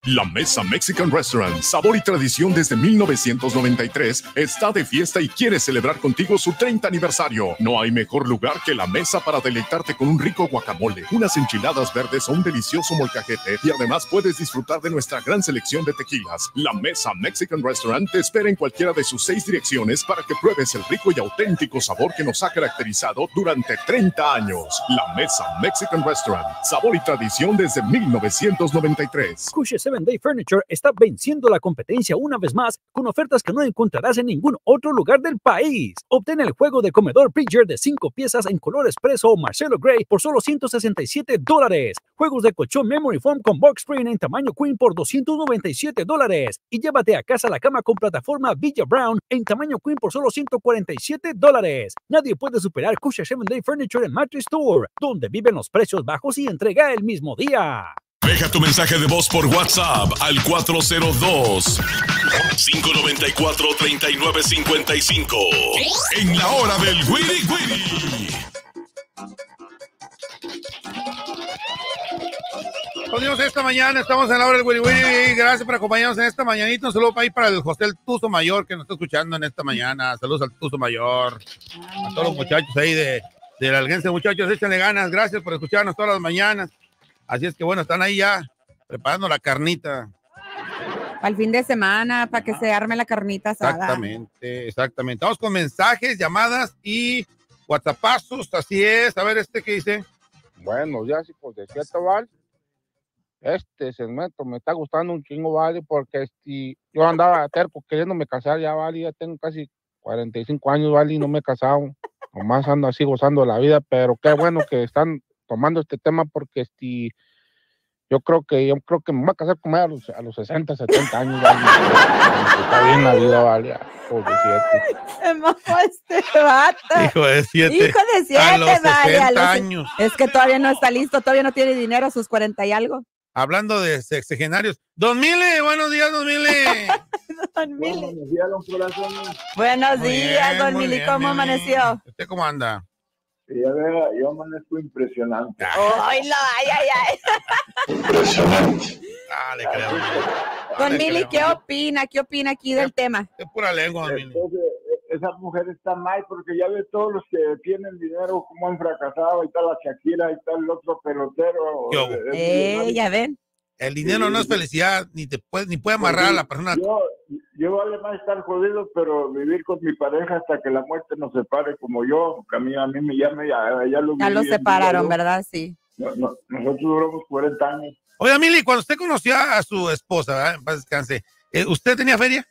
La Mesa Mexican Restaurant, sabor y tradición desde mil novecientos noventa y tres, está de fiesta y quiere celebrar contigo su treinta aniversario. No hay mejor lugar que La Mesa para deleitarte con un rico guacamole, unas enchiladas verdes o un delicioso molcajete, y además puedes disfrutar de nuestra gran selección de tequilas. La Mesa Mexican Restaurant te espera en cualquiera de sus seis direcciones para que pruebes el rico y auténtico sabor que nos ha caracterizado durante treinta años. La Mesa Mexican Restaurant, sabor y tradición desde mil novecientos noventa y tres. Cushie seven Day Furniture está venciendo la competencia una vez más con ofertas que no encontrarás en ningún otro lugar del país. Obtén el juego de comedor Bridger de cinco piezas en color espresso o Marcelo Gray por solo ciento sesenta y siete dólares. Juegos de colchón Memory Foam con box spring en tamaño Queen por doscientos noventa y siete dólares. Y llévate a casa la cama con plataforma Villa Brown en tamaño Queen por solo ciento cuarenta y siete dólares. Nadie puede superar Cushie seven Day Furniture en Mattress Store, donde viven los precios bajos y entrega el mismo día. Deja tu mensaje de voz por WhatsApp al cuatro cero dos, cinco nueve cuatro, tres nueve cinco cinco. En la hora del Wiri Wiri. Continuamos esta mañana, estamos en la hora del Wiri Wiri. Gracias por acompañarnos en esta mañanita. Un saludo para ir para el José el Tuzo Mayor que nos está escuchando en esta mañana. Saludos al Tuzo Mayor. A todos los muchachos ahí de, de la Alguense, muchachos, échenle ganas. Gracias por escucharnos todas las mañanas. Así es que bueno, están ahí ya preparando la carnita. Al fin de semana, para que se arme la carnita asada. Exactamente, exactamente. Vamos con mensajes, llamadas y WhatsAppazos, así es. A ver, este que dice. Bueno, ya sí, pues de cierto, ¿vale? Este segmento me está gustando un chingo, ¿vale? Porque este, yo andaba terco queriéndome casar ya, ¿vale? Ya tengo casi cuarenta y cinco años, ¿vale? Y no me he casado. Nomás ando así gozando de la vida, pero qué bueno que están tomando este tema porque este, yo creo que yo creo que me voy a casar con ella a los, a los sesenta, setenta años, ¿vale? Está bien la vida, ¿vale? Hijo de siete. Se mojó este vato. Hijo de siete. Hijo de siete, a los vale. A los, años. Es que todavía no está listo, todavía no tiene dinero a sus cuarenta y algo. Hablando de sexagenarios. Don Mile, buenos días, Don Mile. Don Mile. Buenos días, don Corazón. Buenos Muy días, bien, Don muy Mili, bien, ¿cómo Mili. amaneció? ¿Usted cómo anda? Sí, ya veo, yo amanezco impresionante. Ay, no, ay, ay, ay. Impresionante. Ah, le creo. Don le Mili, creo. ¿qué opina? ¿Qué opina aquí del tema? Es pura lengua, Don Mili. Entonces, esa mujer está mal porque ya ve todos los que tienen dinero, cómo han fracasado. Ahí está la Shakira, ahí está el otro pelotero. ¿Qué hubo? Eh, ya ven. El dinero no es felicidad, ni te puede, ni puede amarrar a la persona. Yo, yo vale más estar jodido, pero vivir con mi pareja hasta que la muerte nos separe, como yo, que a mí, a mí me llame, ya, ya lo Ya los viví en separaron, vida, ¿verdad? Sí. no, no, nosotros duramos cuarenta años. Oiga, Mili, cuando usted conoció a su esposa, ¿verdad? En paz descanse, ¿eh, ¿usted tenía feria?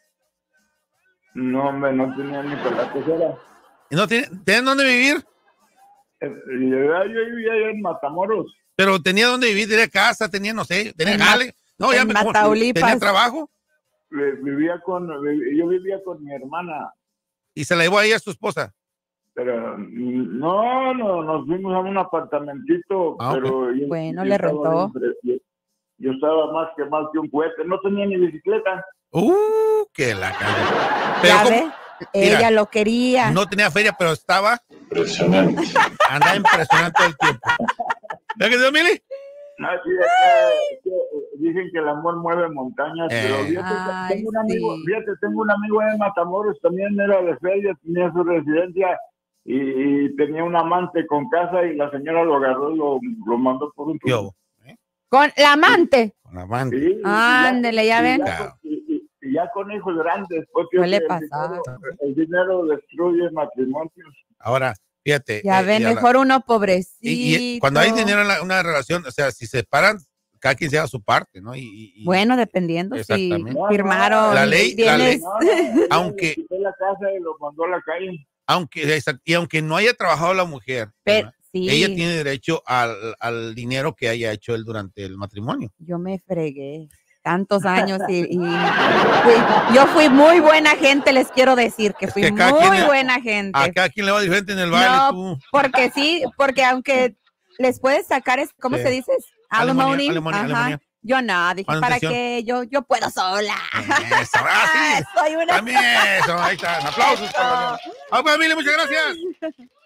No, hombre, no tenía ni para la cosera. ¿Y no tiene, ¿tenía dónde vivir? Eh, y de verdad, yo vivía allá en Matamoros. Pero tenía dónde vivir, tenía casa, tenía, no sé, tenía En jale. No, ya en me Mataulipas. tenía trabajo Vi- Vivía con, vi- yo vivía con mi hermana, y se la llevó ahí a su esposa. pero mm, no, no, nos fuimos a un apartamentito, Ah, ok. pero yo, Bueno, yo le estaba rentó. bien pre- Yo, yo estaba más que más que un cohete, no tenía ni bicicleta. Uh, que la calle. Pero Ya ¿cómo? ve, Mira, ella lo quería. no tenía feria, pero estaba Impresionante. andaba impresionante todo el tiempo. ¿Ve que Dios, Mili? No, sí, es que- es que, eh, dicen que el amor mueve montañas, Eh. pero fíjate, Ay, tengo un amigo, sí. fíjate, tengo un amigo en Matamoros, también era de feria, tenía su residencia y, y tenía un amante con casa y la señora lo agarró y lo, lo mandó por un tubo. Yo, Con la amante. con la banda. Sí, y Ándele, ya y ven. con- y, y- y ya con hijos grandes, pues Suele el pasar. dinero, el dinero destruye matrimonios. Ahora, fíjate. Ya eh, ven, y a la- mejor uno y- pobrecito. y, cuando hay dinero en la- una relación, o sea, si se separan, cada quien se da su parte, ¿no? Y, y- y- Bueno, dependiendo si Exactamente. firmaron La ley- la ley- bienes. No, no, Aunque- le quitó la casa y lo mandó a la calle. aunque, exact- y aunque no haya trabajado la mujer, Pero, ¿verdad? sí, ella tiene derecho al, al dinero que haya hecho él durante el matrimonio. yo me fregué tantos años y, y fui- yo fui muy buena gente, les quiero decir que Es fui que cada muy quien le- buena gente. A cada quien le va diferente en el baile, No, tú. porque sí, porque aunque les puedes sacar, es- ¿cómo Sí. se dice? Alemania, Alimony. Alemania, Ajá. Alemania. Yo no, dije, ¿para Manutención. qué? Yo, yo puedo sola. Eso, ah, sí. Soy una... También eso, ahí está. Aplausos. Eso. compañero. Ah, pues, Mili, muchas gracias.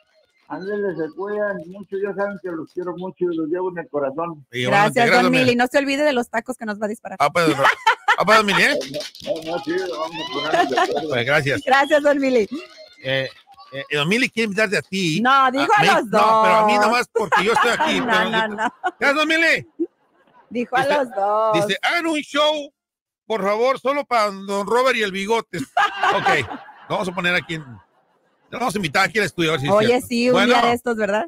Ándale, se cuidan mucho, ya saben que los quiero mucho y los llevo en el corazón. Gracias, don Mili. No se olvide de los tacos que nos va a disparar. Ah, pues, ah, pues, don Mili, ¿eh? No, no, sí, vamos a ponernos de acuerdo. Pues, gracias. Gracias, don Mili. Eh, eh, don Mili quiere invitarte a ti. No, dijo a, mí, los dos. No, pero a mí nomás porque yo estoy aquí. no, pero, no, no. Gracias, don Mili. Dijo dice, a los dos. Dice, hagan un show, por favor, solo para don Robert y el bigote. Ok, vamos a poner aquí en... Vamos a invitar aquí al estudio. A ver si Oye, es sí, un bueno, día de estos, ¿verdad?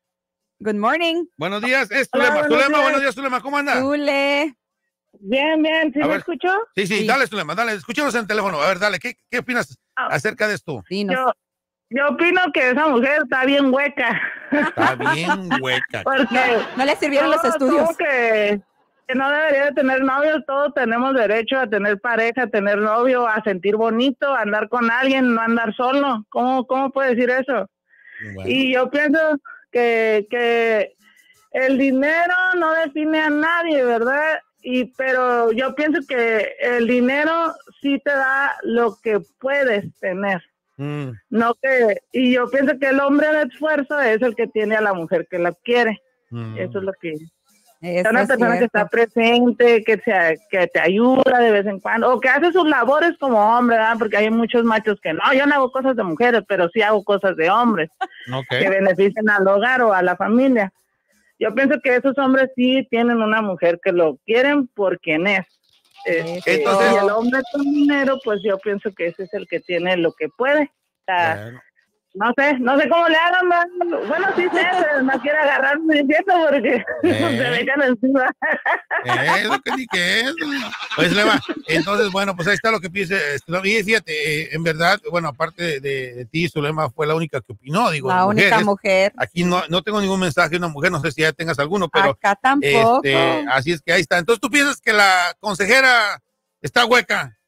Good morning. Buenos días, es Hola, Zulema. buenos Zulema, días. buenos días, Zulema, ¿cómo anda? Zule. Bien, bien, ¿sí A me ver. escuchó? Sí, sí, Sí. dale, Zulema, dale, escúchanos en el teléfono. A ver, dale, ¿qué, qué opinas Ah. acerca de esto? Yo, yo opino que esa mujer está bien hueca. Está bien hueca. Porque No le sirvieron los todo- estudios. todo que, que no debería de tener novios, todos tenemos derecho a tener pareja, a tener novio, a sentir bonito, a andar con alguien, no andar solo. ¿Cómo, cómo puede decir eso? Bueno. Y yo pienso que, que el dinero no define a nadie, ¿verdad? Y pero yo pienso que el dinero sí te da lo que puedes tener. Mm. No que, y yo pienso que el hombre de esfuerzo es el que tiene a la mujer que la quiere. Mm. Eso es lo que Eso es una es persona que cierto. está presente, que te, que te ayuda de vez en cuando, o que hace sus labores como hombre, ¿verdad? Porque hay muchos machos que no, yo no hago cosas de mujeres, pero sí hago cosas de hombres Ok. que beneficien al hogar o a la familia. Yo pienso que esos hombres sí tienen una mujer que lo quieren por quien es. Este, Entonces- y el hombre con dinero, pues yo pienso que ese es el que tiene lo que puede. O sea, Bueno. no sé, no sé cómo le hagan, ¿verdad? Bueno, sí sé, pero no quiero agarrarme diciendo porque se me echan encima. Eh, lo que ni que es. Pues, Zulema, entonces, bueno, pues ahí está lo que piensa. Y fíjate, eh, en verdad, bueno, aparte de, de, de ti, Zulema fue la única que opinó, digo, La única mujeres. mujer. Aquí no, no tengo ningún mensaje de una mujer, no sé si ya tengas alguno, pero Acá tampoco. este, así es que ahí está. Entonces, ¿tú piensas que la consejera está hueca?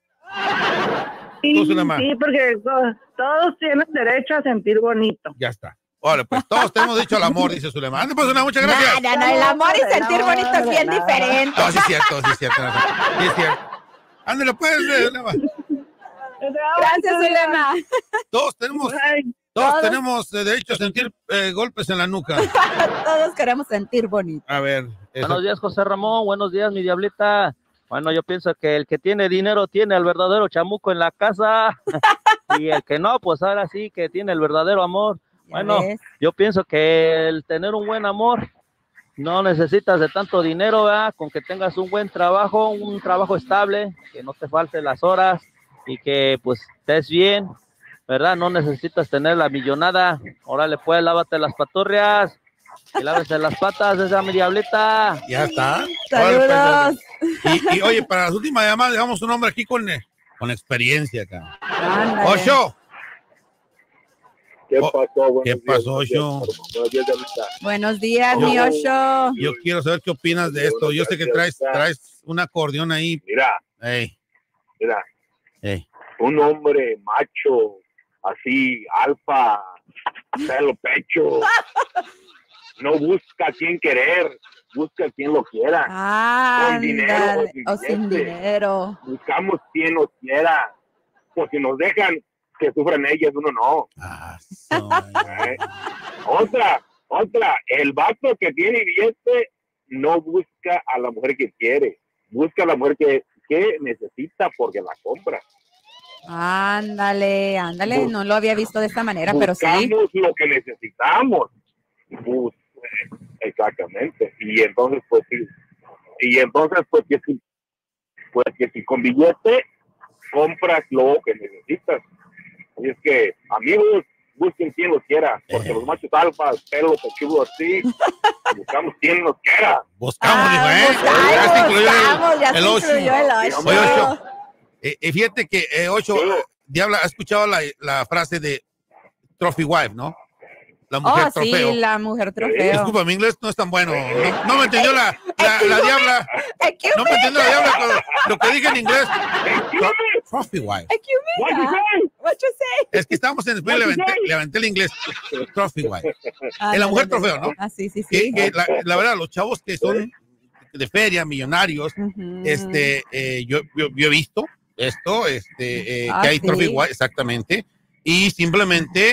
Sí, Tú, Zulema. sí, porque to- todos tienen derecho a sentir bonito. Ya está. Órale, pues todos tenemos derecho al amor, dice Zulema. Ande, pues, una, muchas gracias. No, no, no, el amor y sentir bonito es bien diferente. No, sí es cierto, sí es cierto. no, sí es cierto. Ándale, pues, Zulema. Gracias, Zulema. Todos tenemos, todos, Todos. tenemos eh, derecho a sentir eh, golpes en la nuca. Todos queremos sentir bonito. A ver. eso. Buenos días, José Ramón. Buenos días, mi diablita. Bueno, yo pienso que el que tiene dinero tiene al verdadero chamuco en la casa. Y el que no, pues ahora sí que tiene el verdadero amor. Bueno, ves. yo pienso que el tener un buen amor no necesitas de tanto dinero, ¿verdad? Con que tengas un buen trabajo, un trabajo estable, que no te falten las horas y que pues estés bien, ¿verdad? No necesitas tener la millonada. Órale, pues, lávate las paturrias y lávese las patas, esa mi diablita. Ya está. Saludos. Órale, pues, y, y oye, para las últimas llamadas, dejamos un hombre aquí con, eh, con experiencia acá. Ándale. Ocho. ¿Qué Oh, pasó? Buenos ¿Qué días, pasó, buenos días, Ocho? buenos días, Diablita. Buenos días, Yo- mi Osho. Yo quiero saber qué opinas de esto. Yo sé que traes, traes un acordeón ahí. Mira, Ey, mira, ey. un hombre macho, así, alfa, pelo pecho, no busca a quien querer, busca a quien lo quiera. Ah, Con dinero o sin o sin billete. dinero. Buscamos quien nos quiera, porque si nos dejan, que sufran ellas, uno no. Eh, Otra, otra, el vato que tiene billete no busca a la mujer que quiere, busca a la mujer que, que necesita porque la compra. Ándale, ándale. Bus- No lo había visto de esta manera, pero sí. Buscamos lo que necesitamos. Bus- eh, exactamente. Y entonces, pues sí. Y entonces, pues que si, pues que si con billete compras lo que necesitas. Y es que, amigos, busquen quien los quiera, porque los machos alfas, pelo, pechudo así, buscamos quien los quiera. Buscamos, dijo, ¿eh? Ay, Ya se incluyó el- buscamos, ya el se Ocho. incluyó el Ocho. Oye, Ocho, eh, eh, fíjate que, eh, Ocho, Diabla, ¿has escuchado la, la frase de Trophy Wife, no? La mujer Oh, trofeo. sí, la mujer trofeo. Disculpa, mi inglés no es tan bueno. No, no me entendió la, la, la Diabla. Excuse No me me. entendió la Diabla con lo que dije en inglés. Trophy Wife. Excuse me. What you say? What you say? Es que estábamos en español, le aventé, le aventé el inglés. Trophy Wife. Ah, Es la no, mujer no, no. trofeo, ¿no? Ah, sí, sí, Que, sí. que la, la verdad, los chavos que son de feria, millonarios, Ujú. este, eh, yo, yo, yo he visto esto, este, eh, Ah, que hay sí. Trophy Wife, exactamente, y simplemente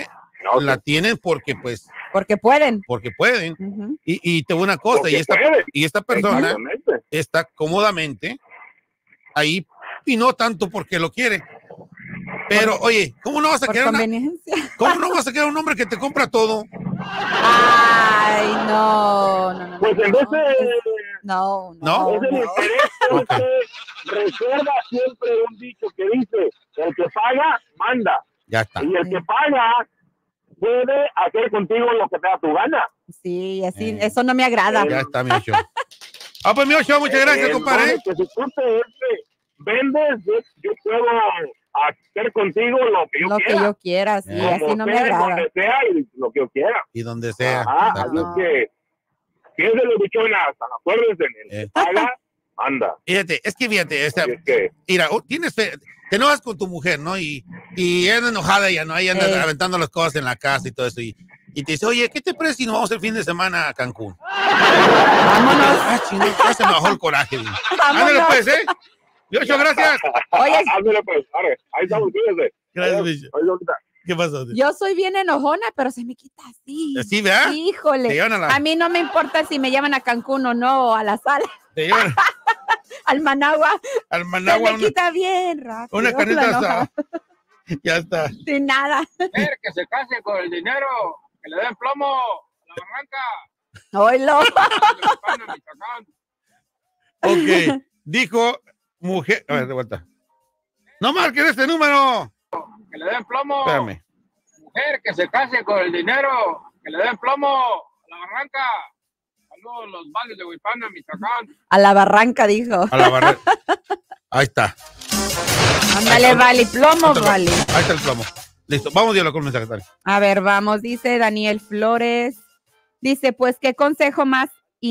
No, la tienen porque, pues... Porque pueden. Porque pueden. Uh-huh. y, y te digo una cosa, y esta, y esta persona está cómodamente ahí, y no tanto porque lo quiere. Pero, oye, ¿cómo no vas a querer una, ¿cómo no vas a querer un hombre que te compra todo? Ay, no, no, no. Pues en vez de... No, no. Es el interés, Okay. Recuerda siempre un dicho que dice, el que paga, manda. Ya está. Y el que paga puede hacer contigo lo que te da tu gana. Sí, así, eh. eso no me agrada. Ya está, mi ocho. Ah, pues mi ocho, muchas gracias, eh, compadre. Que si tú te vendes, yo, yo puedo hacer contigo lo que yo lo quiera. Lo que yo quiera, sí, eh. así no me agrada. Donde sea y lo que yo quiera. Y donde sea. Ajá, así es que, si es de los bichonas, acuérdense, en el que paga, anda. Fíjate, es que fíjate, esta, es que, mira, tienes fe, te enojas con tu mujer, ¿no? Y, y anda enojada ya, ¿no? Ahí anda eh. aventando las cosas en la casa y todo eso. Y, y te dice, oye, ¿qué te parece si nos vamos el fin de semana a Cancún? Vámonos. Ah, chino, ya se me bajó el coraje. Ándale pues, ¿eh? Yocho, gracias. Oye, ándale pues, vale, ahí estamos, cuídense. Gracias, Bicho. ¿Qué pasó? Yo soy bien enojona, pero se me quita así. ¿Sí, verdad? Híjole. A, la... a mí no me importa si me llaman a Cancún o no, o a la sala. Te llevan. Al Managua. Al Managua. Se me quita una, bien rápido. Una carnita asada. Ya está. Sin nada. Ver que se case con el dinero, que le den plomo a la Oilo. barranca. Ok. Dijo mujer. A ver, de vuelta. No marques este número. Que le den plomo. Espérame. Mujer que se case con el dinero, que le den plomo a la barranca. Saludos los vales de Huipana, Michoacán. A la barranca, dijo. A la barranca. Ahí está. Ándale, vale, plomo, vale. Ahí está el plomo. Listo, vamos a con el mensaje, dale. A ver, vamos, dice Daniel Flores. Dice, pues, ¿qué consejo más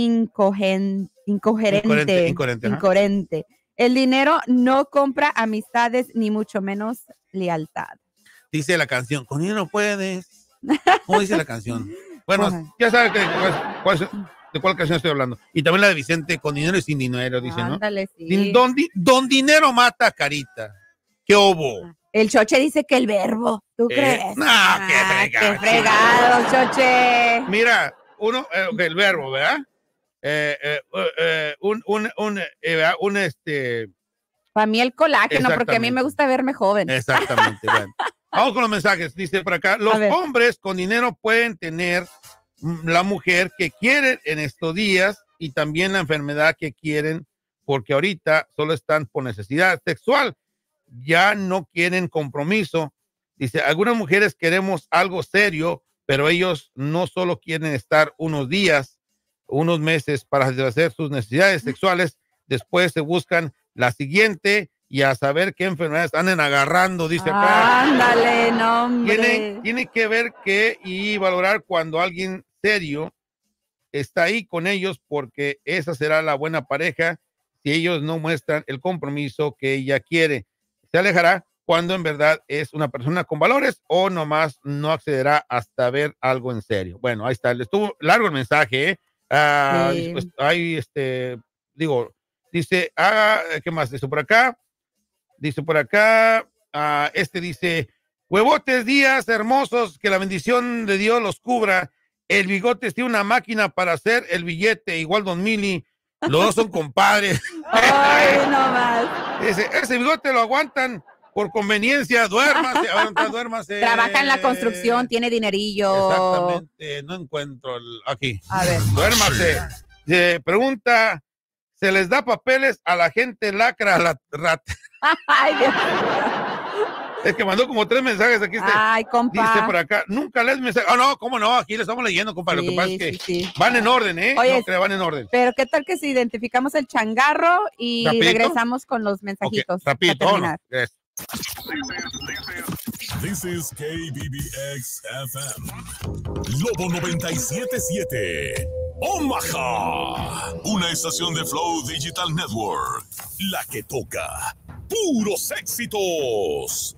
incogen, incoherente? Incoherente. Incoherente. incoherente. El dinero no compra amistades, ni mucho menos lealtad. Dice la canción, con dinero puedes. ¿Cómo dice la canción? Bueno, uh-huh. ya sabes que, cuál, de cuál canción estoy hablando. Y también la de Vicente, con dinero y sin dinero, dice, Ándale, ¿no? Sí. Don, don dinero mata carita. ¿Qué hubo? El Choche dice que el verbo, ¿tú eh, crees? No, ah, qué fregado. Qué fregado, Choche. Mira, uno, eh, okay, el verbo, ¿verdad? Eh, eh, eh, un, un, un, eh, un, este... Para mí el colágeno, porque a mí me gusta verme joven. Exactamente, bueno. Vamos con los mensajes, dice por acá. Los hombres con dinero pueden tener la mujer que quieren en estos días y también la enfermedad que quieren, porque ahorita solo están por necesidad sexual. Ya no quieren compromiso. Dice, algunas mujeres queremos algo serio, pero ellos no solo quieren estar unos días, unos meses para satisfacer sus necesidades sexuales, después se buscan la siguiente y a saber qué enfermedades andan agarrando, dice acá. Ándale, no, hombre. Tiene, tiene que ver que y valorar cuando alguien serio está ahí con ellos, porque esa será la buena pareja si ellos no muestran el compromiso que ella quiere. Se alejará cuando en verdad es una persona con valores o nomás no accederá hasta ver algo en serio. Bueno, ahí está. Estuvo largo el mensaje, ¿eh? Ah, sí. Pues, ahí, este, digo, dice, ah, ¿qué más? Dice por acá. Dice por acá, ah, este dice, huevotes días hermosos, que la bendición de Dios los cubra. El bigote tiene una máquina para hacer el billete, igual Don Mili. Los dos son compadres. Ay, no más. Ese, ese bigote lo aguantan por conveniencia. Duérmase, aguanta, duérmase. Trabaja en la construcción, tiene dinerillo. Exactamente, no encuentro el, aquí. A ver. Duérmase. Se pregunta, ¿se les da papeles a la gente lacra a la rata? Ay, Dios. Es que mandó como tres mensajes aquí. Este, Ay, compa. Dice por acá, nunca lees mensajes. Oh, no, ¿cómo no? Aquí le estamos leyendo, compa. Sí, lo que pasa es que sí, sí. van en orden, ¿eh? Oye, no creo, van en orden. Pero ¿qué tal que si identificamos el changarro y ¿rapidito? Regresamos con los mensajitos? Okay, rapidito, no, yes. This is K B B X F M. Lobo noventa y siete punto siete. Omaha. Una estación de Flow Digital Network. La que toca puros éxitos.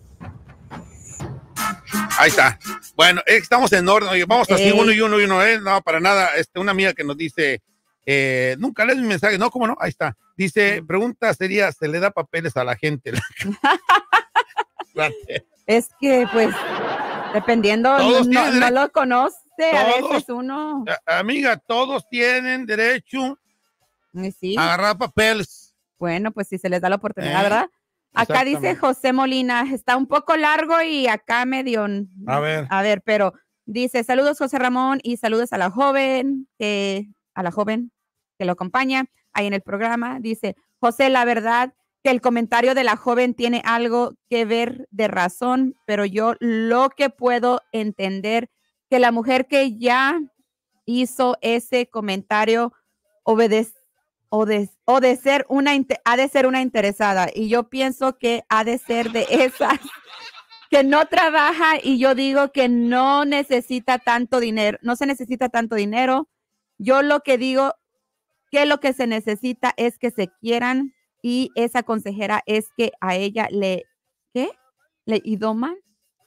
Ahí está. Bueno, estamos en orden. Oye, vamos así, uno y uno y uno. ¿eh? No, para nada. Este, una amiga que nos dice, eh, nunca lees mi mensaje. No, ¿cómo no? Ahí está. Dice, pregunta sería, ¿se le da papeles a la gente? Es que, pues, Dependiendo, Todos no, tienen no derecho- lo conoce a Todos- veces uno. A- Amiga, todos tienen derecho Eh, Sí. a agarrar papeles. Bueno, pues si se les da la oportunidad, Eh, ¿verdad? Acá dice exactamente. José Molina, está un poco largo y acá medio. A ver. A ver, pero dice, saludos José Ramón y saludos a la joven, que, a la joven que lo acompaña ahí en el programa. Dice, José, la verdad que el comentario de la joven tiene algo que ver de razón, pero yo lo que puedo entender que la mujer que ya hizo ese comentario obedece o de, o de ser una inte- ha de ser una interesada, y yo pienso que ha de ser de esas que no trabaja, y yo digo que no necesita tanto dinero, no se necesita tanto dinero. Yo lo que digo que lo que se necesita es que se quieran, y esa consejera es que a ella le, ¿qué? Le ido mal.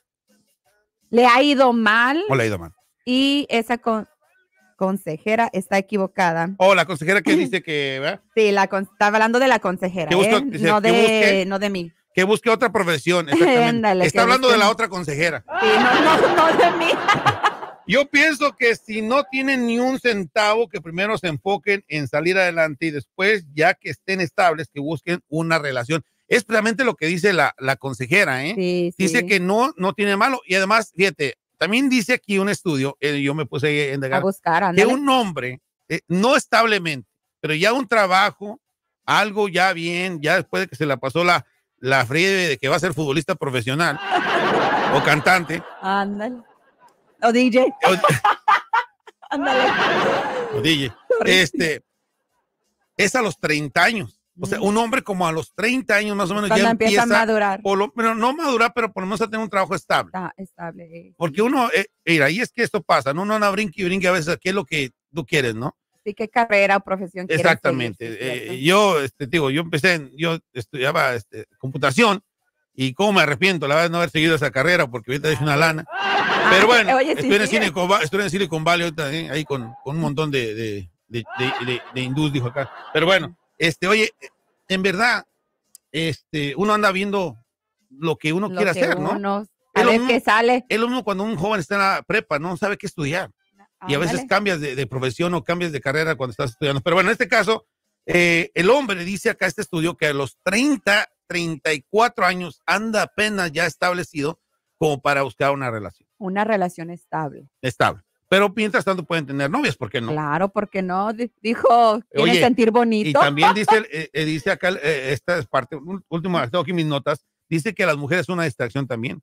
Le ha ido mal. O le ha ido mal. Y esa con- consejera está equivocada. O la consejera que dice que, ¿verdad? Sí, la con- estaba hablando de la consejera, Que busque- ¿eh? dice, no, que de, busque- no de mí. que busque otra profesión. Exactamente. Ándale, Está que hablando busque- de la otra consejera. Sí, no, no, no de mí. Yo pienso que si no tienen ni un centavo, que primero se enfoquen en salir adelante y después, ya que estén estables, que busquen una relación. Es precisamente lo que dice la, la consejera, ¿eh? Sí, Dice sí. que no, no tiene malo. Y además, fíjate, también dice aquí un estudio, eh, yo me puse a indagar, A buscar, que ándale. un hombre, eh, no establemente, pero ya un trabajo, algo ya bien, ya después de que se la pasó la, la fría de que va a ser futbolista profesional o cantante, Ándale. O D J. Ándale. o D J, este, es a los treinta años. O sea, un hombre como a los treinta años más o menos Cuando ya empieza empieza a madurar. por lo- pero no madurar, pero por lo menos a tener un trabajo estable. Está estable. Porque uno, eh, mira, y es que esto pasa, ¿no? Uno anda brinque y brinque a veces, ¿qué es lo que tú quieres, no? Sí, qué carrera o profesión quieres Exactamente. seguir, sí, es cierto. Eh, yo, este, digo, yo empecé, en- yo estudiaba este, computación y cómo me arrepiento, la verdad, de no haber seguido esa carrera porque ahorita es una lana. Pero bueno, oye, sí, estoy, en sí. Silicon, Va- estoy en Silicon Valley ahorita, eh, ahí con, con un montón de, de, de, de, de, de hindús, dijo acá. Pero bueno, este, oye, en verdad, este, uno anda viendo lo que uno Lo quiere que hacer, ¿no? uno- Es a lo ver mismo- qué sale. Es lo mismo cuando un joven está en la prepa, no sabe qué estudiar. Y a veces Ándale. cambias de, de profesión o cambias de carrera cuando estás estudiando. Pero bueno, en este caso, eh, el hombre dice acá este estudio que a los treinta, treinta y cuatro años anda apenas ya establecido como para buscar una relación Una relación estable. estable. Pero mientras tanto pueden tener novias, ¿por qué no? Claro, porque no, Di- dijo, quiere Oye, sentir bonito. Y también dice, eh, eh, dice acá, eh, esta es parte, un- última, tengo aquí mis notas, dice que las mujeres son una distracción también.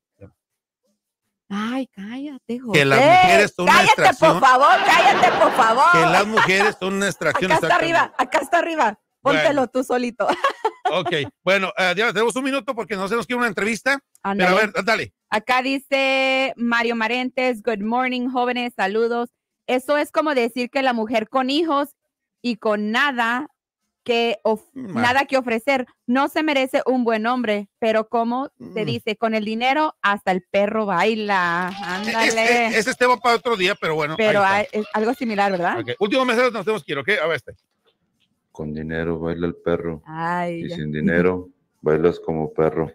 Ay, cállate, José. Que las mujeres son una Cállate, distracción. por favor, cállate, por favor. Que las mujeres son una distracción. Acá está exactamente. arriba, acá está arriba. Póntelo Bueno. tú solito. Ok, bueno, eh, Diana, tenemos un minuto porque nos tenemos que ir a una entrevista. Ándale. Pero a ver, dale. Acá dice Mario Marentes, good morning, jóvenes, saludos. Eso es como decir que la mujer con hijos y con nada que, of- Ma. nada que ofrecer no se merece un buen hombre, pero como te Mm. dice, con el dinero hasta el perro baila. Ándale. Ese, ese es tema para otro día, pero bueno. pero ahí hay- es algo similar, ¿verdad? está. Ok, último mensaje, nos tenemos que ir, ¿ok? A ver, este. Con dinero baila el perro Ay, y ya. sin dinero bailas como perro.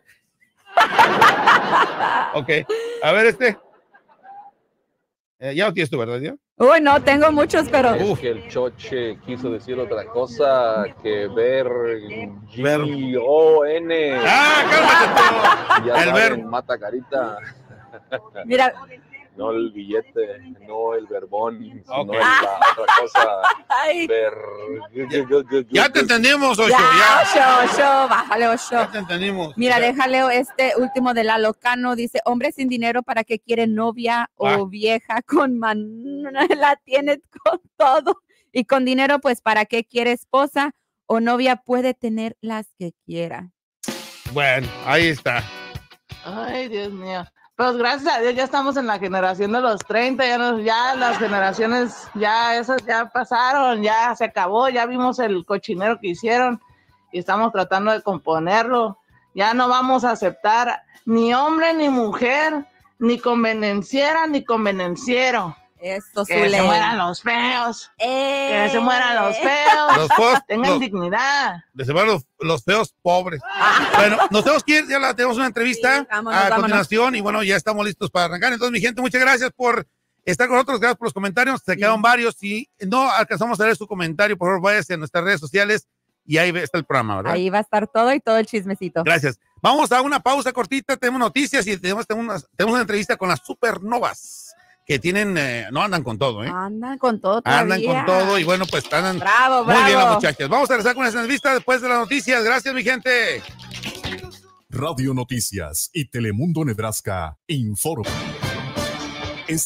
Ok, a ver, este. Eh, ya lo tienes tú, ¿verdad, Diana? Uy, no, tengo muchos, pero. Es que el choche quiso decir otra cosa que ver G O N. ¡Ah, cálmate! Ya El saben, ver. mata carita. Mira. No el billete, no el verbón, sino Ok. la otra cosa. Ay. Ver... Ya te entendimos, Ocho, Ya, ya. Ocho, Ocho, bájale, Ocho. Ya te entendimos. Mira, Ya. déjale este último de Lalo Cano. Dice, hombre sin dinero, ¿para qué quiere novia o Ah. vieja con man? La tiene con todo. Y con dinero, pues, ¿para qué quiere esposa o novia? Puede tener las que quiera. Bueno, ahí está. Ay, Dios mío. Pues gracias a Dios ya estamos en la generación de los treinta, ya, nos, ya las generaciones, ya esas ya pasaron, ya se acabó, ya vimos el cochinero que hicieron y estamos tratando de componerlo. Ya no vamos a aceptar ni hombre ni mujer, ni convenenciera ni convenenciero. Esto, Que se mueran los feos. Que se mueran los feos. Los feos. Tengan los, dignidad. de se mueran los, los feos pobres. Bueno, nos tenemos que ir, ya la tenemos una entrevista Sí, vámonos, a vámonos. continuación y bueno, ya estamos listos para arrancar. Entonces, mi gente, muchas gracias por estar con nosotros, gracias por los comentarios. Se quedaron varios. Si no alcanzamos a leer su comentario, por favor, váyase a nuestras redes sociales y ahí está el programa, ¿verdad? Ahí va a estar todo y todo el chismecito. Gracias. Vamos a una pausa cortita, tenemos noticias y tenemos, tenemos, una, tenemos una entrevista con las supernovas que tienen, eh, no andan con todo, ¿eh? Andan con todo todavía. Andan con todo y bueno, pues andan Bravo, muy bien las bravo. muchachas. Vamos a regresar con esa entrevista después de las noticias. Gracias, mi gente. Radio Noticias y Telemundo Nebraska informan.